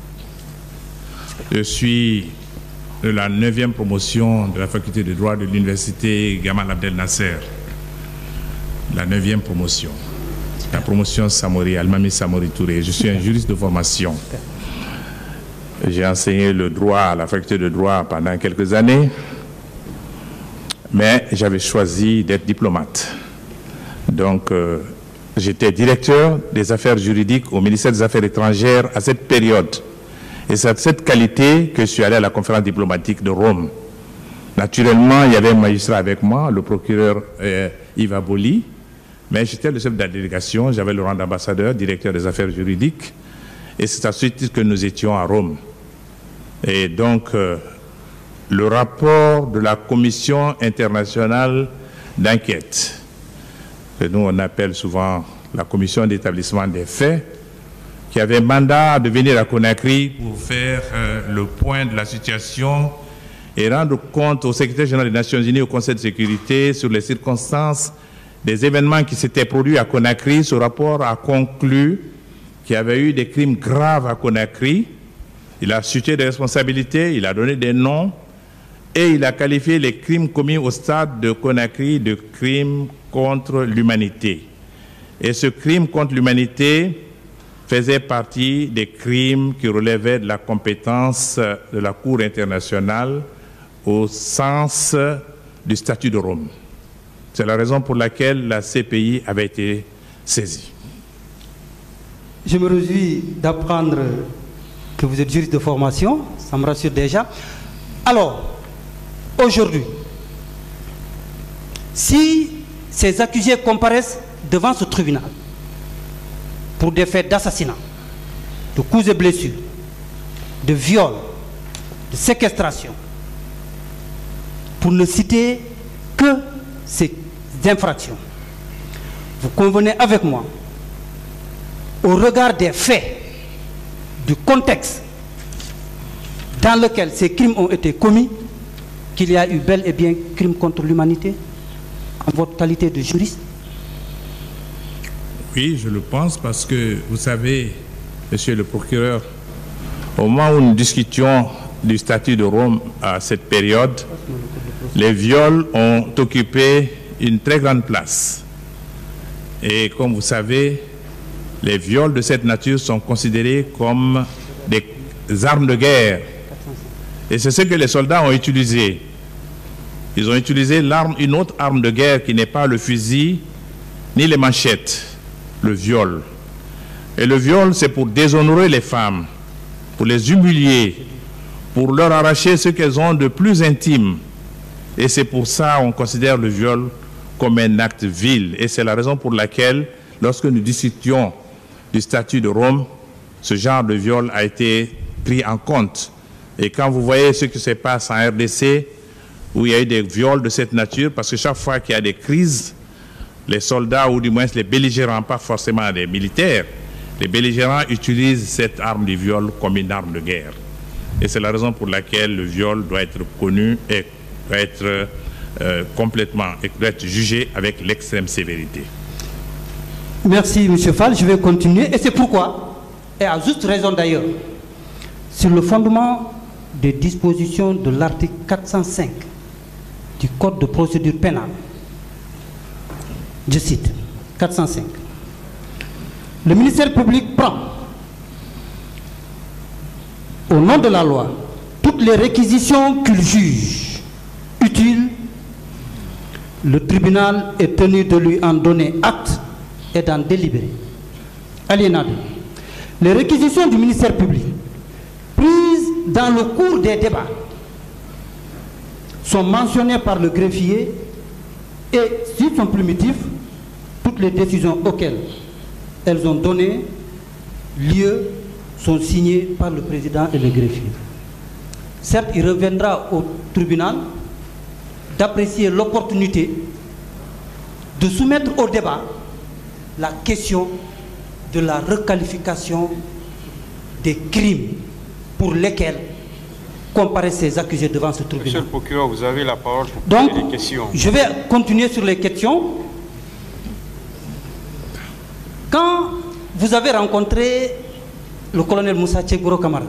Je suis de la neuvième promotion de la faculté de droit de l'université Gamal Abdel Nasser. La neuvième promotion. La promotion Samori, Almami Samori Touré. Je suis un juriste de formation. J'ai enseigné le droit à la faculté de droit pendant quelques années, mais j'avais choisi d'être diplomate. Donc, euh, j'étais directeur des affaires juridiques au ministère des Affaires étrangères à cette période. Et c'est à cette qualité que je suis allé à la conférence diplomatique de Rome. Naturellement, il y avait un magistrat avec moi, le procureur euh, Yves Aboli, mais j'étais le chef de la délégation, j'avais le rang d'ambassadeur, directeur des affaires juridiques, et c'est à ce titre que nous étions à Rome. Et donc, euh, le rapport de la Commission internationale d'enquête, que nous on appelle souvent la Commission d'établissement des faits, qui avait mandat de venir à Conakry pour faire euh, le point de la situation et rendre compte au secrétaire général des Nations Unies, au Conseil de sécurité, sur les circonstances des événements qui s'étaient produits à Conakry. Ce rapport a conclu qu'il y avait eu des crimes graves à Conakry. Il a situé des responsabilités, il a donné des noms et il a qualifié les crimes commis au stade de Conakry de crimes contre l'humanité. Et ce crime contre l'humanité faisait partie des crimes qui relevaient de la compétence de la Cour internationale au sens du statut de Rome. C'est la raison pour laquelle la C P I avait été saisie. Je me réjouis d'apprendre que vous êtes juriste de formation, ça me rassure déjà. Alors, aujourd'hui, si ces accusés comparaissent devant ce tribunal pour des faits d'assassinat, de coups et blessures, de viol, de séquestration, pour ne citer que ces infractions, vous convenez avec moi, au regard des faits, du contexte dans lequel ces crimes ont été commis, qu'il y a eu bel et bien crime contre l'humanité, en votre qualité de juriste? Oui, je le pense parce que, vous savez, monsieur le procureur, au moment où nous discutions du statut de Rome à cette période, les viols ont occupé une très grande place. Et comme vous savez, les viols de cette nature sont considérés comme des armes de guerre. Et c'est ce que les soldats ont utilisé. Ils ont utilisé l'arme, une autre arme de guerre qui n'est pas le fusil ni les manchettes, le viol. Et le viol, c'est pour déshonorer les femmes, pour les humilier, pour leur arracher ce qu'elles ont de plus intime. Et c'est pour ça qu'on considère le viol comme un acte vil. Et c'est la raison pour laquelle, lorsque nous discutions du statut de Rome, ce genre de viol a été pris en compte. Et quand vous voyez ce qui se passe en R D C, où il y a eu des viols de cette nature, parce que chaque fois qu'il y a des crises, les soldats, ou du moins les belligérants, pas forcément les militaires, les belligérants utilisent cette arme du viol comme une arme de guerre. Et c'est la raison pour laquelle le viol doit être connu et doit être euh, complètement, et doit être jugé avec l'extrême sévérité. Merci, M. Fall. Je vais continuer. Et c'est pourquoi, et à juste raison d'ailleurs, sur le fondement des dispositions de l'article quatre cent cinq du Code de procédure pénale, je cite, quatre cent cinq, le ministère public prend, au nom de la loi, toutes les réquisitions qu'il juge utiles. Le tribunal est tenu de lui en donner acte et d'en délibérer. Alinéa deux. Les réquisitions du ministère public prises dans le cours des débats sont mentionnées par le greffier et, s'ils sont primitifs, toutes les décisions auxquelles elles ont donné lieu sont signées par le président et le greffier. Certes, il reviendra au tribunal d'apprécier l'opportunité de soumettre au débat la question de la requalification des crimes pour lesquels comparaissent ces accusés devant ce tribunal. Monsieur le procureur, vous avez la parole pour Donc, poser des questions. Je vais continuer sur les questions. Quand vous avez rencontré le colonel Moussa Tchegboro Kamara,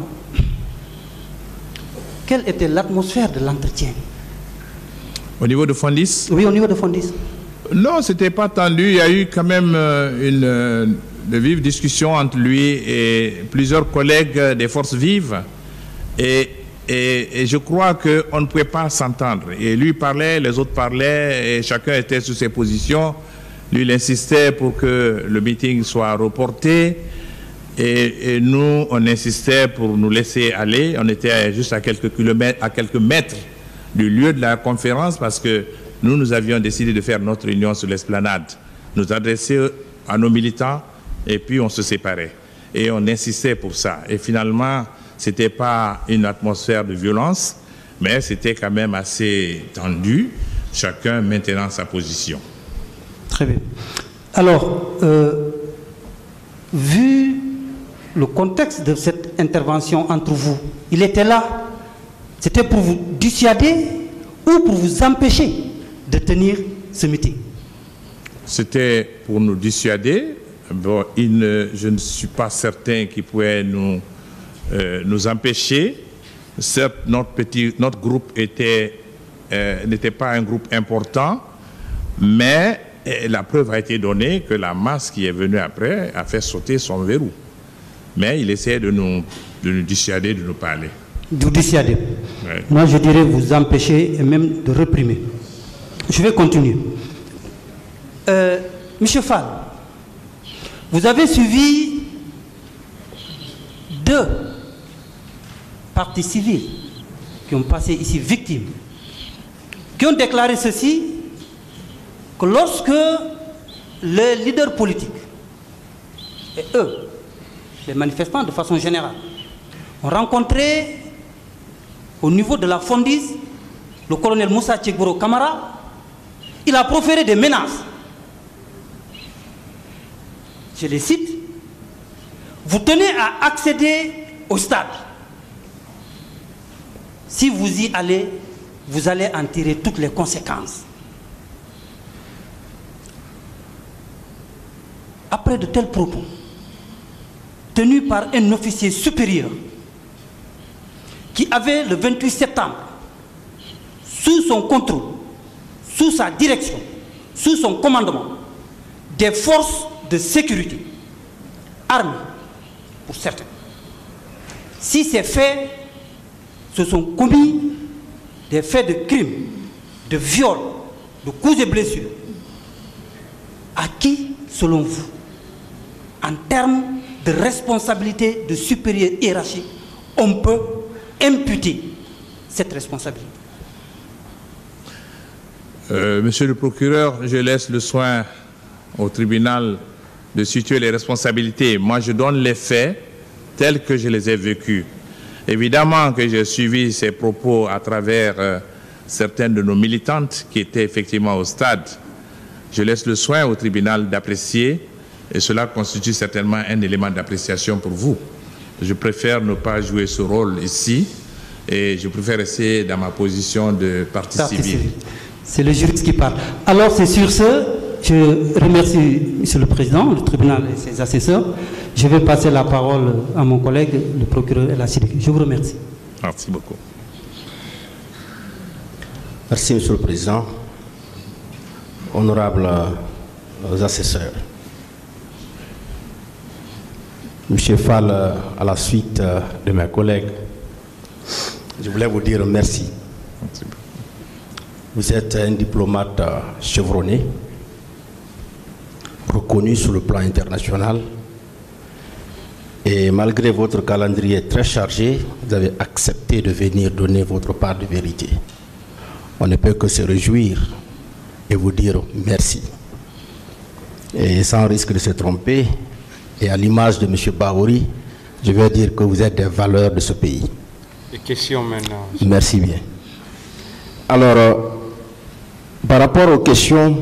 quelle était l'atmosphère de l'entretien? Au niveau de Fondis? Oui, au niveau de Fondis. Non, ce n'était pas tendu. Il y a eu quand même euh, une euh, de vive discussion entre lui et plusieurs collègues des forces vives. Et, et, et je crois qu'on ne pouvait pas s'entendre. Et lui parlait, les autres parlaient, et chacun était sur ses positions. Lui, il insistait pour que le meeting soit reporté. Et, et nous, on insistait pour nous laisser aller. On était juste à quelques kilomètres, à quelques mètres du lieu de la conférence, parce que nous, nous avions décidé de faire notre réunion sur l'esplanade, nous adresser à nos militants, et puis on se séparait. Et on insistait pour ça. Et finalement, ce n'était pas une atmosphère de violence, mais c'était quand même assez tendu, chacun maintenant sa position. Très bien. Alors, euh, vu le contexte de cette intervention entre vous, il était là, c'était pour vous dissuader ou pour vous empêcher de tenir ce meeting? C'était pour nous dissuader. Bon, il ne, je ne suis pas certain qu'il pouvait nous, euh, nous empêcher. Certes, notre, petit, notre groupe était, euh, n'était pas un groupe important, mais euh, la preuve a été donnée que la masse qui est venue après a fait sauter son verrou. Mais il essayait de nous, de nous dissuader, de nous parler. De vous dissuader. Oui. Moi, je dirais vous empêcher et même de réprimer. Je vais continuer. Euh, Monsieur Fall, vous avez suivi deux parties civiles qui ont passé ici victimes, qui ont déclaré ceci, que lorsque les leaders politiques et eux, les manifestants de façon générale, ont rencontré au niveau de la Fondise le colonel Moussa Tchegboro Kamara, il a proféré des menaces. Je les cite. Vous tenez à accéder au stade. Si vous y allez, vous allez en tirer toutes les conséquences. Après de tels propos, tenus par un officier supérieur, qui avait le vingt-huit septembre, sous son contrôle, sous sa direction, sous son commandement, des forces de sécurité, armées pour certains. Si ces faits se sont commis, des faits de crime, de viol, de coups et blessures, à qui, selon vous, en termes de responsabilité de supérieur hiérarchique, on peut imputer cette responsabilité? Euh, Monsieur le procureur, je laisse le soin au tribunal de situer les responsabilités. Moi, je donne les faits tels que je les ai vécus. Évidemment que j'ai suivi ces propos à travers euh, certaines de nos militantes qui étaient effectivement au stade. Je laisse le soin au tribunal d'apprécier et cela constitue certainement un élément d'appréciation pour vous. Je préfère ne pas jouer ce rôle ici et je préfère rester dans ma position de partie civile. C'est le juriste qui parle. Alors c'est sur ce, je remercie Monsieur le Président, le tribunal et ses assesseurs. Je vais passer la parole à mon collègue, le procureur El Sidiki. Je vous remercie. Merci beaucoup. Merci Monsieur le Président. Honorables assesseurs. Monsieur Fall, à la suite de mes collègues, je voulais vous dire merci. Merci beaucoup. Vous êtes un diplomate chevronné, reconnu sur le plan international, et malgré votre calendrier très chargé, vous avez accepté de venir donner votre part de vérité. On ne peut que se réjouir et vous dire merci. Et sans risque de se tromper, et à l'image de M. Bahouri, je vais dire que vous êtes des valeurs de ce pays. Des questions maintenant. Merci bien. Alors, euh, par rapport aux questions,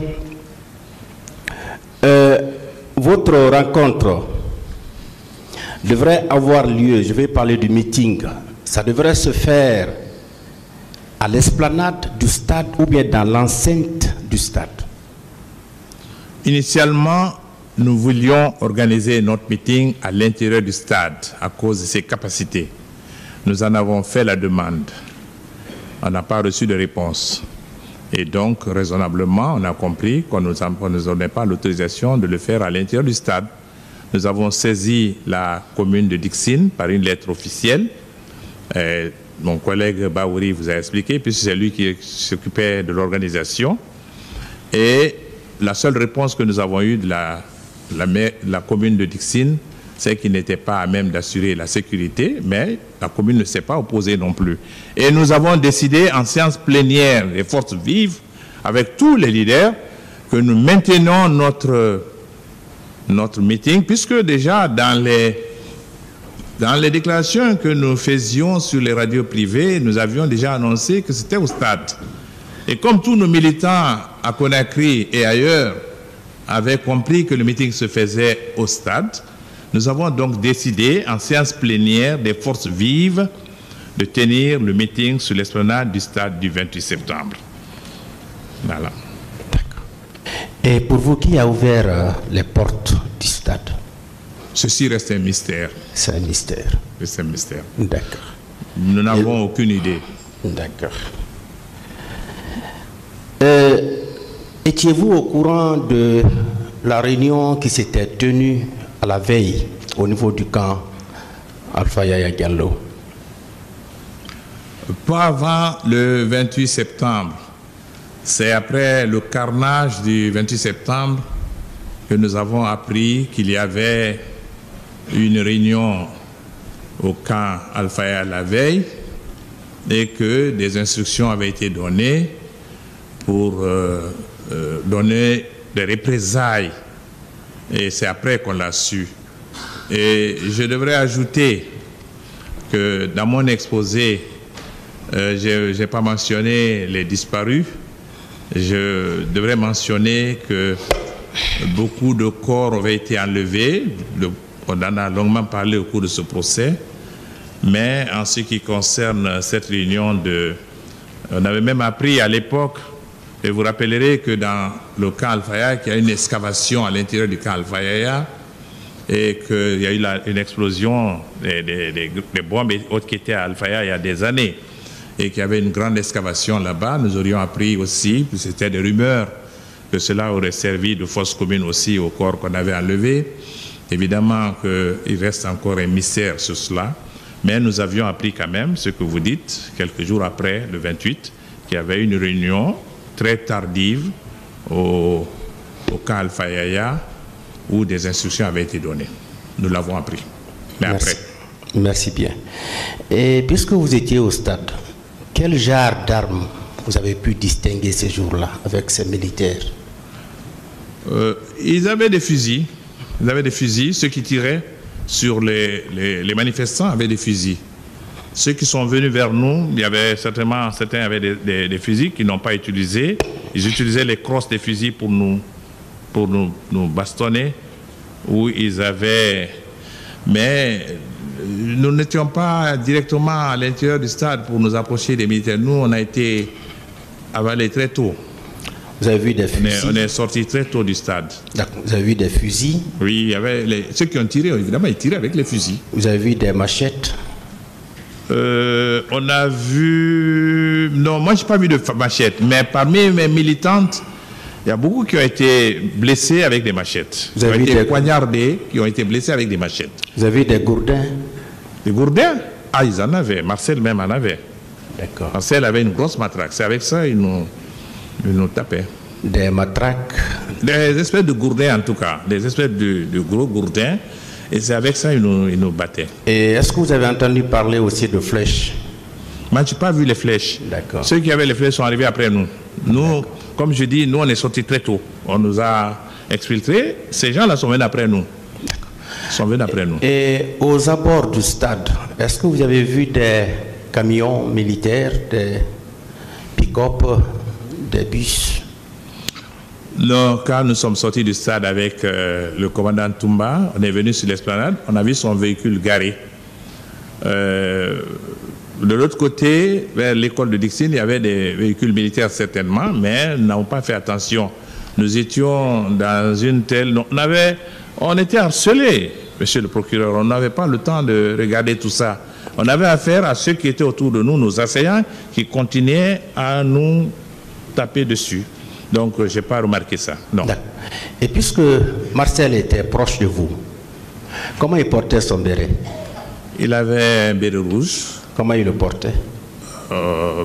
euh, votre rencontre devrait avoir lieu, je vais parler du meeting, ça devrait se faire à l'esplanade du stade ou bien dans l'enceinte du stade. Initialement, nous voulions organiser notre meeting à l'intérieur du stade à cause de ses capacités. Nous en avons fait la demande. On n'a pas reçu de réponse. Et donc, raisonnablement, on a compris qu'on ne nous donnait pas l'autorisation de le faire à l'intérieur du stade. Nous avons saisi la commune de Dixine par une lettre officielle. Et mon collègue Bahouri vous a expliqué, puisque c'est lui qui s'occupait de l'organisation. Et la seule réponse que nous avons eue de la, la, la commune de Dixine, c'est qu'il n'était pas à même d'assurer la sécurité, mais la commune ne s'est pas opposée non plus. Et nous avons décidé en séance plénière des forces vives, avec tous les leaders, que nous maintenons notre, notre meeting, puisque déjà dans les, dans les déclarations que nous faisions sur les radios privées, nous avions déjà annoncé que c'était au stade. Et comme tous nos militants à Conakry et ailleurs avaient compris que le meeting se faisait au stade, nous avons donc décidé, en séance plénière des forces vives, de tenir le meeting sur l'esplanade du stade du vingt-huit septembre. Voilà. D'accord. Et pour vous, qui a ouvert euh, les portes du stade? Ceci reste un mystère. C'est un mystère. C'est un mystère. D'accord. Nous n'avons aucune idée. D'accord. Euh, étiez-vous au courant de la réunion qui s'était tenue à la veille au niveau du camp Alpha Yaya Diallo? Pas avant le vingt-huit septembre. C'est après le carnage du vingt-huit septembre que nous avons appris qu'il y avait une réunion au camp Al-Fayha la veille et que des instructions avaient été données pour euh, euh, donner des représailles. Et c'est après qu'on l'a su. Et je devrais ajouter que dans mon exposé, euh, je n'ai pas mentionné les disparus. Je devrais mentionner que beaucoup de corps avaient été enlevés. Le, on en a longuement parlé au cours de ce procès. Mais en ce qui concerne cette réunion, de, on avait même appris à l'époque, et vous rappellerez que dans le camp Al-Fayha, qu'il y a une excavation à l'intérieur du camp Al-Fayha et qu'il y a eu la, une explosion des, des, des, des bombes et autres qui étaient à Al-Fayha il y a des années et qu'il y avait une grande excavation là-bas. Nous aurions appris aussi, c'était des rumeurs, que cela aurait servi de fosse commune aussi au corps qu'on avait enlevé. Évidemment qu'il reste encore un mystère sur cela, mais nous avions appris quand même ce que vous dites, quelques jours après, le vingt-huit, qu'il y avait une réunion très tardive au, au camp Al-Fayha où des instructions avaient été données. Nous l'avons appris. Mais Merci. après. Merci bien. Et puisque vous étiez au stade, quel genre d'armes vous avez pu distinguer ces jours-là avec ces militaires? euh, Ils avaient des fusils. Ils avaient des fusils. Ceux qui tiraient sur les, les, les manifestants avaient des fusils. Ceux qui sont venus vers nous, il y avait certainement, certains avaient des, des, des fusils qu'ils n'ont pas utilisés. Ils utilisaient les crosses des fusils pour nous, pour nous, nous bastonner, où ils avaient... Mais nous n'étions pas directement à l'intérieur du stade pour nous approcher des militaires. Nous, on a été avalés très tôt. Vous avez vu des fusils? On est, on est sortis très tôt du stade. Vous avez vu des fusils? Oui, il y avait les, ceux qui ont tiré, évidemment, ils tiraient avec les fusils. Vous avez vu des machettes? Euh, on a vu... Non, moi, je n'ai pas vu de machettes. Mais parmi mes militantes, il y a beaucoup qui ont été blessés avec des machettes. Vous qui ont été des... poignardés, qui ont été blessés avec des machettes. Vous avez des gourdins? Des gourdins? Ah, ils en avaient. Marcel même en avait. D'accord. Marcel avait une grosse matraque. C'est avec ça qu'ils nous, ils nous tapaient. Des matraques? Des espèces de gourdins, en tout cas. Des espèces de, de gros gourdins. Et c'est avec ça qu'ils nous, ils nous battaient. Et est-ce que vous avez entendu parler aussi de flèches? Moi, je n'ai pas vu les flèches. D'accord. Ceux qui avaient les flèches sont arrivés après nous. Nous, comme je dis, nous, on est sortis très tôt. On nous a exfiltrés. Ces gens-là sont venus après nous. Ils sont venus après nous. Et aux abords du stade, est-ce que vous avez vu des camions militaires, des pick-up, des bus? Non, quand nous sommes sortis du stade avec euh, le commandant Toumba, on est venu sur l'esplanade, on a vu son véhicule garé. Euh, de l'autre côté, vers l'école de Dixine, il y avait des véhicules militaires certainement, mais nous n'avons pas fait attention. Nous étions dans une telle... On, avait, on était harcelés, monsieur le procureur, on n'avait pas le temps de regarder tout ça. On avait affaire à ceux qui étaient autour de nous, nos assaillants, qui continuaient à nous taper dessus. Donc, je n'ai pas remarqué ça, non. Et puisque Marcel était proche de vous, comment il portait son béret? Il avait un béret rouge. Comment il le portait? euh,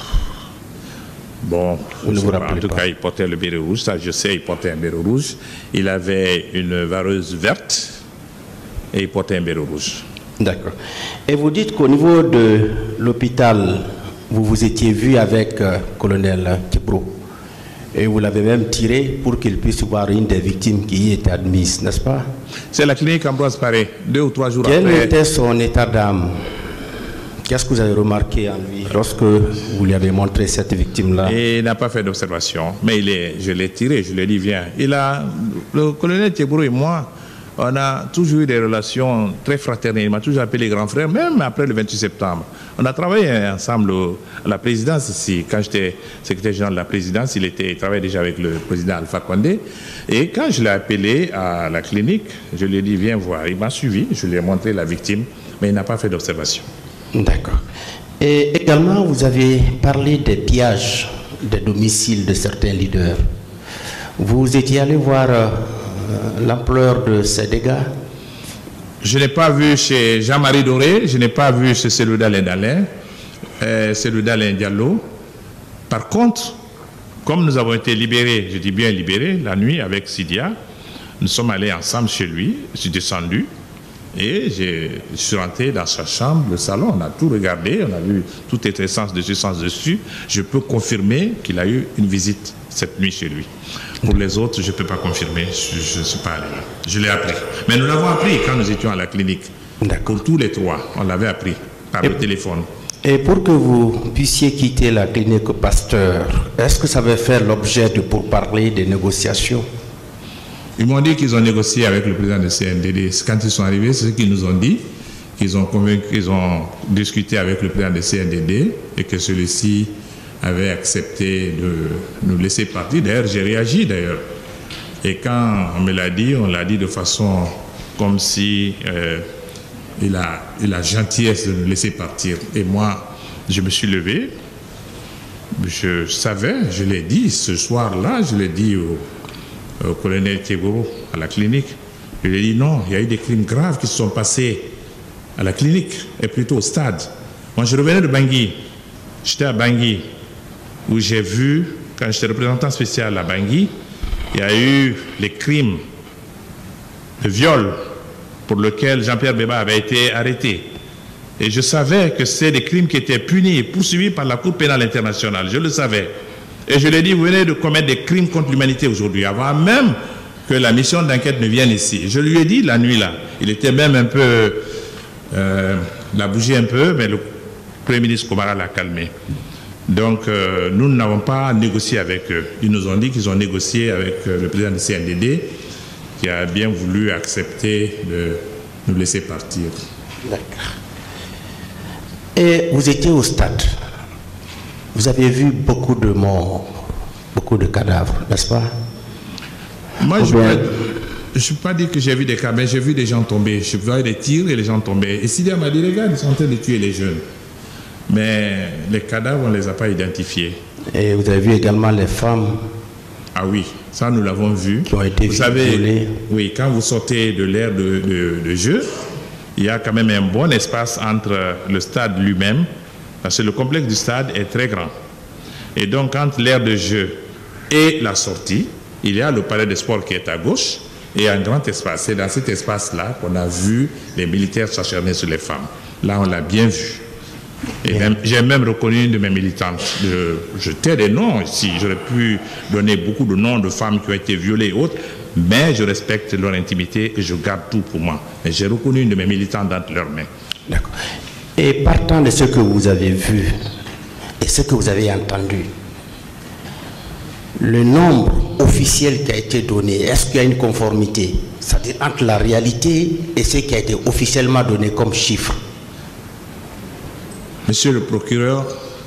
Bon, vous ne vous rappelez en tout pas. cas, il portait le béret rouge, ça je sais, il portait un béret rouge. Il avait une vareuse verte et il portait un béret rouge. D'accord. Et vous dites qu'au niveau de l'hôpital, vous vous étiez vu avec euh, colonel Kibro. Et vous l'avez même tiré pour qu'il puisse voir une des victimes qui y était admise, n'est-ce pas? C'est la clinique Ambroise Paré, deux ou trois jours Quel après. Quel était son état d'âme? Qu'est-ce que vous avez remarqué en lui lorsque vous lui avez montré cette victime-là? Il n'a pas fait d'observation, mais il est, je l'ai tiré, je lui ai dit, viens. Il a, le colonel Thiebourou et moi, on a toujours eu des relations très fraternelles. Il m'a toujours appelé grand frère, même après le vingt-huit septembre. On a travaillé ensemble à la présidence ici. Quand j'étais secrétaire général de la présidence, il, était, il travaillait déjà avec le président Alpha Condé. Et quand je l'ai appelé à la clinique, je lui ai dit, viens voir. Il m'a suivi, je lui ai montré la victime, mais il n'a pas fait d'observation. D'accord. Et également, vous avez parlé des pillages des domiciles de certains leaders. Vous étiez allé voir euh, l'ampleur de ces dégâts? Je n'ai pas vu chez Jean-Marie Doré, je n'ai pas vu chez celui d'Alain Dalin, euh, celui d'Alain Diallo. Par contre, Comme nous avons été libérés, je dis bien libérés, la nuit avec Sidia, nous sommes allés ensemble chez lui, je suis descendu et je suis rentré dans sa chambre, le salon, on a tout regardé, on a vu toute cette essence de substance dessus. Je peux confirmer qu'il a eu une visite cette nuit chez lui. Pour les autres, je ne peux pas confirmer, je ne suis pas allé là. Je l'ai appris. Mais nous l'avons appris quand nous étions à la clinique. Pour tous les trois, on l'avait appris par et le téléphone. Et pour que vous puissiez quitter la clinique Pasteur, est-ce que ça va faire l'objet de pourparlers, des négociations? Ils m'ont dit qu'ils ont négocié avec le président de C N D D. Quand ils sont arrivés, c'est ce qu'ils nous ont dit, qu'ils ont convaincu, qu'ils ont discuté avec le président de C N D D et que celui-ci avait accepté de nous laisser partir. D'ailleurs, j'ai réagi d'ailleurs. Et quand on me l'a dit, on l'a dit de façon comme si... Euh, Il a, il a gentillesse de nous laisser partir. Et moi, je me suis levé. Je savais, je l'ai dit ce soir-là, je l'ai dit au, au colonel Thiegoro à la clinique. Je lui ai dit non, il y a eu des crimes graves qui se sont passés à la clinique et plutôt au stade. Moi, je revenais de Bangui. J'étais à Bangui où j'ai vu, quand j'étais représentant spécial à Bangui, il y a eu les crimes de viol pour lequel Jean-Pierre Bemba avait été arrêté. Et je savais que c'est des crimes qui étaient punis et poursuivis par la Cour pénale internationale. Je le savais. Et je lui ai dit, vous venez de commettre des crimes contre l'humanité aujourd'hui, avant même que la mission d'enquête ne vienne ici. Je lui ai dit la nuit là. Il était même un peu... Euh, il a bougé un peu, mais le Premier ministre Komara l'a calmé. Donc, euh, nous n'avons pas négocié avec eux. Ils nous ont dit qu'ils ont négocié avec euh, le président du C N D D, qui a bien voulu accepter de nous laisser partir. D'accord. Et vous étiez au stade. Vous avez vu beaucoup de morts, beaucoup de cadavres, n'est-ce pas? Moi, je ne suis pas dit que j'ai vu des cadavres, mais j'ai vu des gens tomber. Je voyais des tirs et les gens tombaient. Et Sidia m'a dit, les gars, ils sont en train de tuer les jeunes. Mais les cadavres, on ne les a pas identifiés. Et vous avez vu également les femmes? Ah oui, ça nous l'avons vu. Qui ont été vous savez, violées. Oui, quand vous sortez de l'ère de, de, de jeu, il y a quand même un bon espace entre le stade lui-même, parce que le complexe du stade est très grand. Et donc, entre l'ère de jeu et la sortie, il y a le palais des sports qui est à gauche et un grand espace. C'est dans cet espace-là qu'on a vu les militaires s'acharner sur les femmes. Là, on l'a bien vu. Et j'ai même reconnu une de mes militantes. De, je tais des noms ici. J'aurais pu donner beaucoup de noms de femmes qui ont été violées et autres, mais je respecte leur intimité et je garde tout pour moi. Et j'ai reconnu une de mes militantes dans leurs mains. D'accord. Et partant de ce que vous avez vu et ce que vous avez entendu, le nombre officiel qui a été donné, est-ce qu'il y a une conformité? C'est-à-dire entre la réalité et ce qui a été officiellement donné comme chiffre? Monsieur le procureur,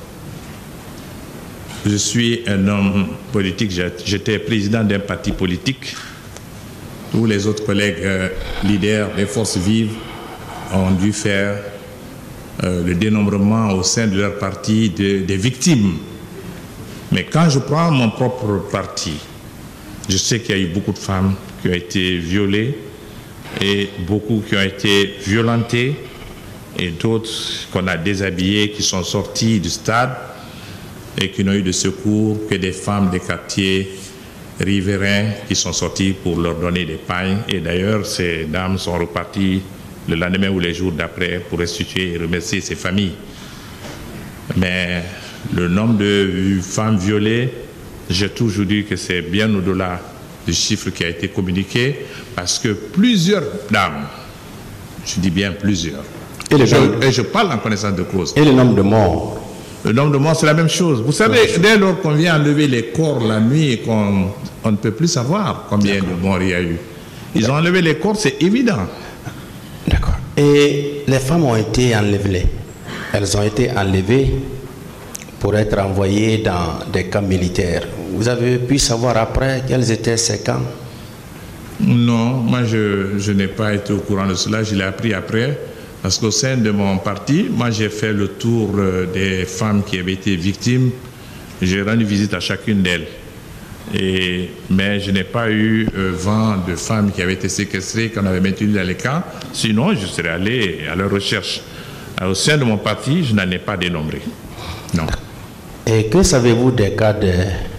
je suis un homme politique, j'étais président d'un parti politique où les autres collègues euh, leaders des forces vives ont dû faire euh, le dénombrement au sein de leur parti de, des victimes. Mais quand je prends mon propre parti, je sais qu'il y a eu beaucoup de femmes qui ont été violées et beaucoup qui ont été violentées, et d'autres qu'on a déshabillés, qui sont sortis du stade et qui n'ont eu de secours que des femmes des quartiers riverains qui sont sorties pour leur donner des pailles. Et d'ailleurs, ces dames sont reparties le lendemain ou les jours d'après pour restituer et remercier ces familles. Mais le nombre de femmes violées, j'ai toujours dit que c'est bien au-delà du chiffre qui a été communiqué, parce que plusieurs dames, je dis bien plusieurs, Et, je, et je parle en connaissance de cause. Et le nombre de morts? Le nombre de morts, c'est la même chose. Vous savez, dès lors qu'on vient enlever les corps la nuit et qu'on on ne peut plus savoir combien de morts il y a eu. Ils ont enlevé les corps, c'est évident. D'accord. Et les femmes ont été enlevées. Elles ont été enlevées pour être envoyées dans des camps militaires. Vous avez pu savoir après quels étaient ces camps? Non, moi je, je n'ai pas été au courant de cela. Je l'ai appris après. Parce qu'au sein de mon parti, moi j'ai fait le tour des femmes qui avaient été victimes. J'ai rendu visite à chacune d'elles. Et, mais je n'ai pas eu euh, vent de femmes qui avaient été séquestrées, qu'on avait maintenues dans les camps. Sinon, je serais allé à leur recherche. Alors, au sein de mon parti, je n'en ai pas dénombré. Non. Et que savez-vous des cas de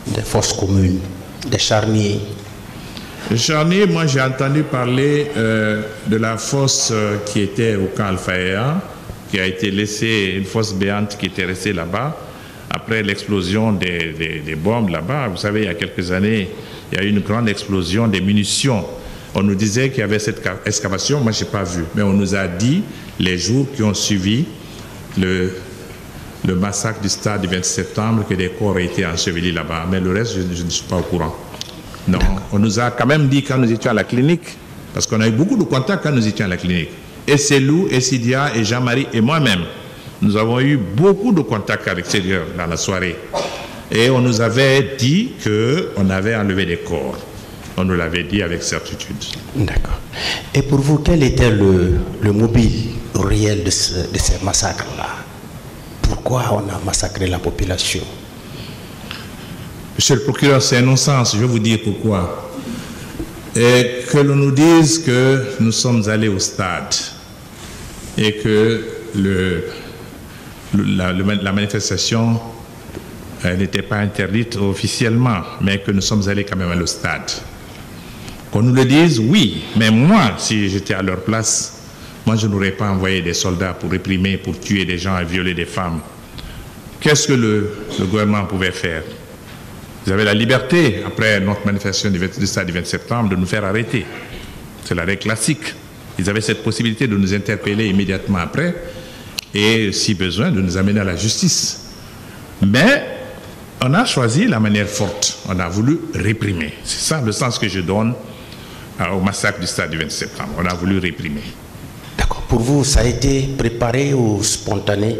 des fosses communes, des charniers. Le charnier, moi j'ai entendu parler euh, de la fosse euh, qui était au camp Al-Faya, qui a été laissée, une fosse béante qui était restée là-bas, après l'explosion des, des, des bombes là-bas. Vous savez, il y a quelques années, il y a eu une grande explosion des munitions. On nous disait qu'il y avait cette excavation, moi je n'ai pas vu, mais on nous a dit les jours qui ont suivi le, le massacre du stade du vingt septembre que des corps ont été ensevelis là-bas, mais le reste, je, je ne suis pas au courant. Non, on nous a quand même dit quand nous étions à la clinique, parce qu'on a eu beaucoup de contacts quand nous étions à la clinique. Et Selou, et Sidia, et Jean-Marie, et moi-même, nous avons eu beaucoup de contacts à l'extérieur dans la soirée. Et on nous avait dit qu'on avait enlevé des corps. On nous l'avait dit avec certitude. D'accord. Et pour vous, quel était le, le mobile réel de, ce, de ces massacres-là? Pourquoi on a massacré la population? Monsieur le procureur, c'est un non-sens, je vais vous dire pourquoi. Et que l'on nous dise que nous sommes allés au stade et que le, la, la manifestation n'était pas interdite officiellement, mais que nous sommes allés quand même au stade. Qu'on nous le dise, oui, mais moi, si j'étais à leur place, moi je n'aurais pas envoyé des soldats pour réprimer, pour tuer des gens et violer des femmes. Qu'est-ce que le, le gouvernement pouvait faire? Vous avez la liberté, après notre manifestation du stade du vingt septembre, de nous faire arrêter. C'est la règle classique. Ils avaient cette possibilité de nous interpeller immédiatement après et, si besoin, de nous amener à la justice. Mais on a choisi la manière forte. On a voulu réprimer. C'est ça le sens que je donne au massacre du stade du vingt septembre. On a voulu réprimer. D'accord. Pour vous, ça a été préparé ou spontané?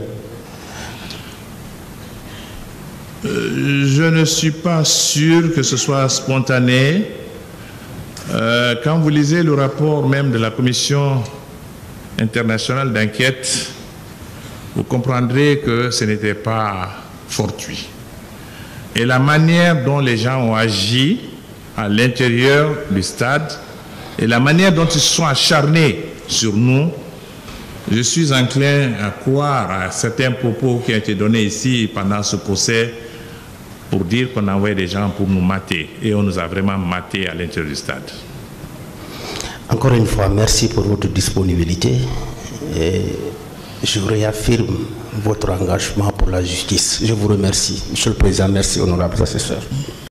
Euh, je ne suis pas sûr que ce soit spontané. Euh, quand vous lisez le rapport même de la Commission internationale d'enquête, vous comprendrez que ce n'était pas fortuit. Et la manière dont les gens ont agi à l'intérieur du stade et la manière dont ils se sont acharnés sur nous, je suis enclin à croire à certains propos qui ont été donnés ici pendant ce procès pour dire qu'on a envoyé des gens pour nous mater. Et on nous a vraiment matés à l'intérieur du stade. Encore une fois, merci pour votre disponibilité. Et je réaffirme votre engagement pour la justice. Je vous remercie. Monsieur le Président, merci, honorable assesseur.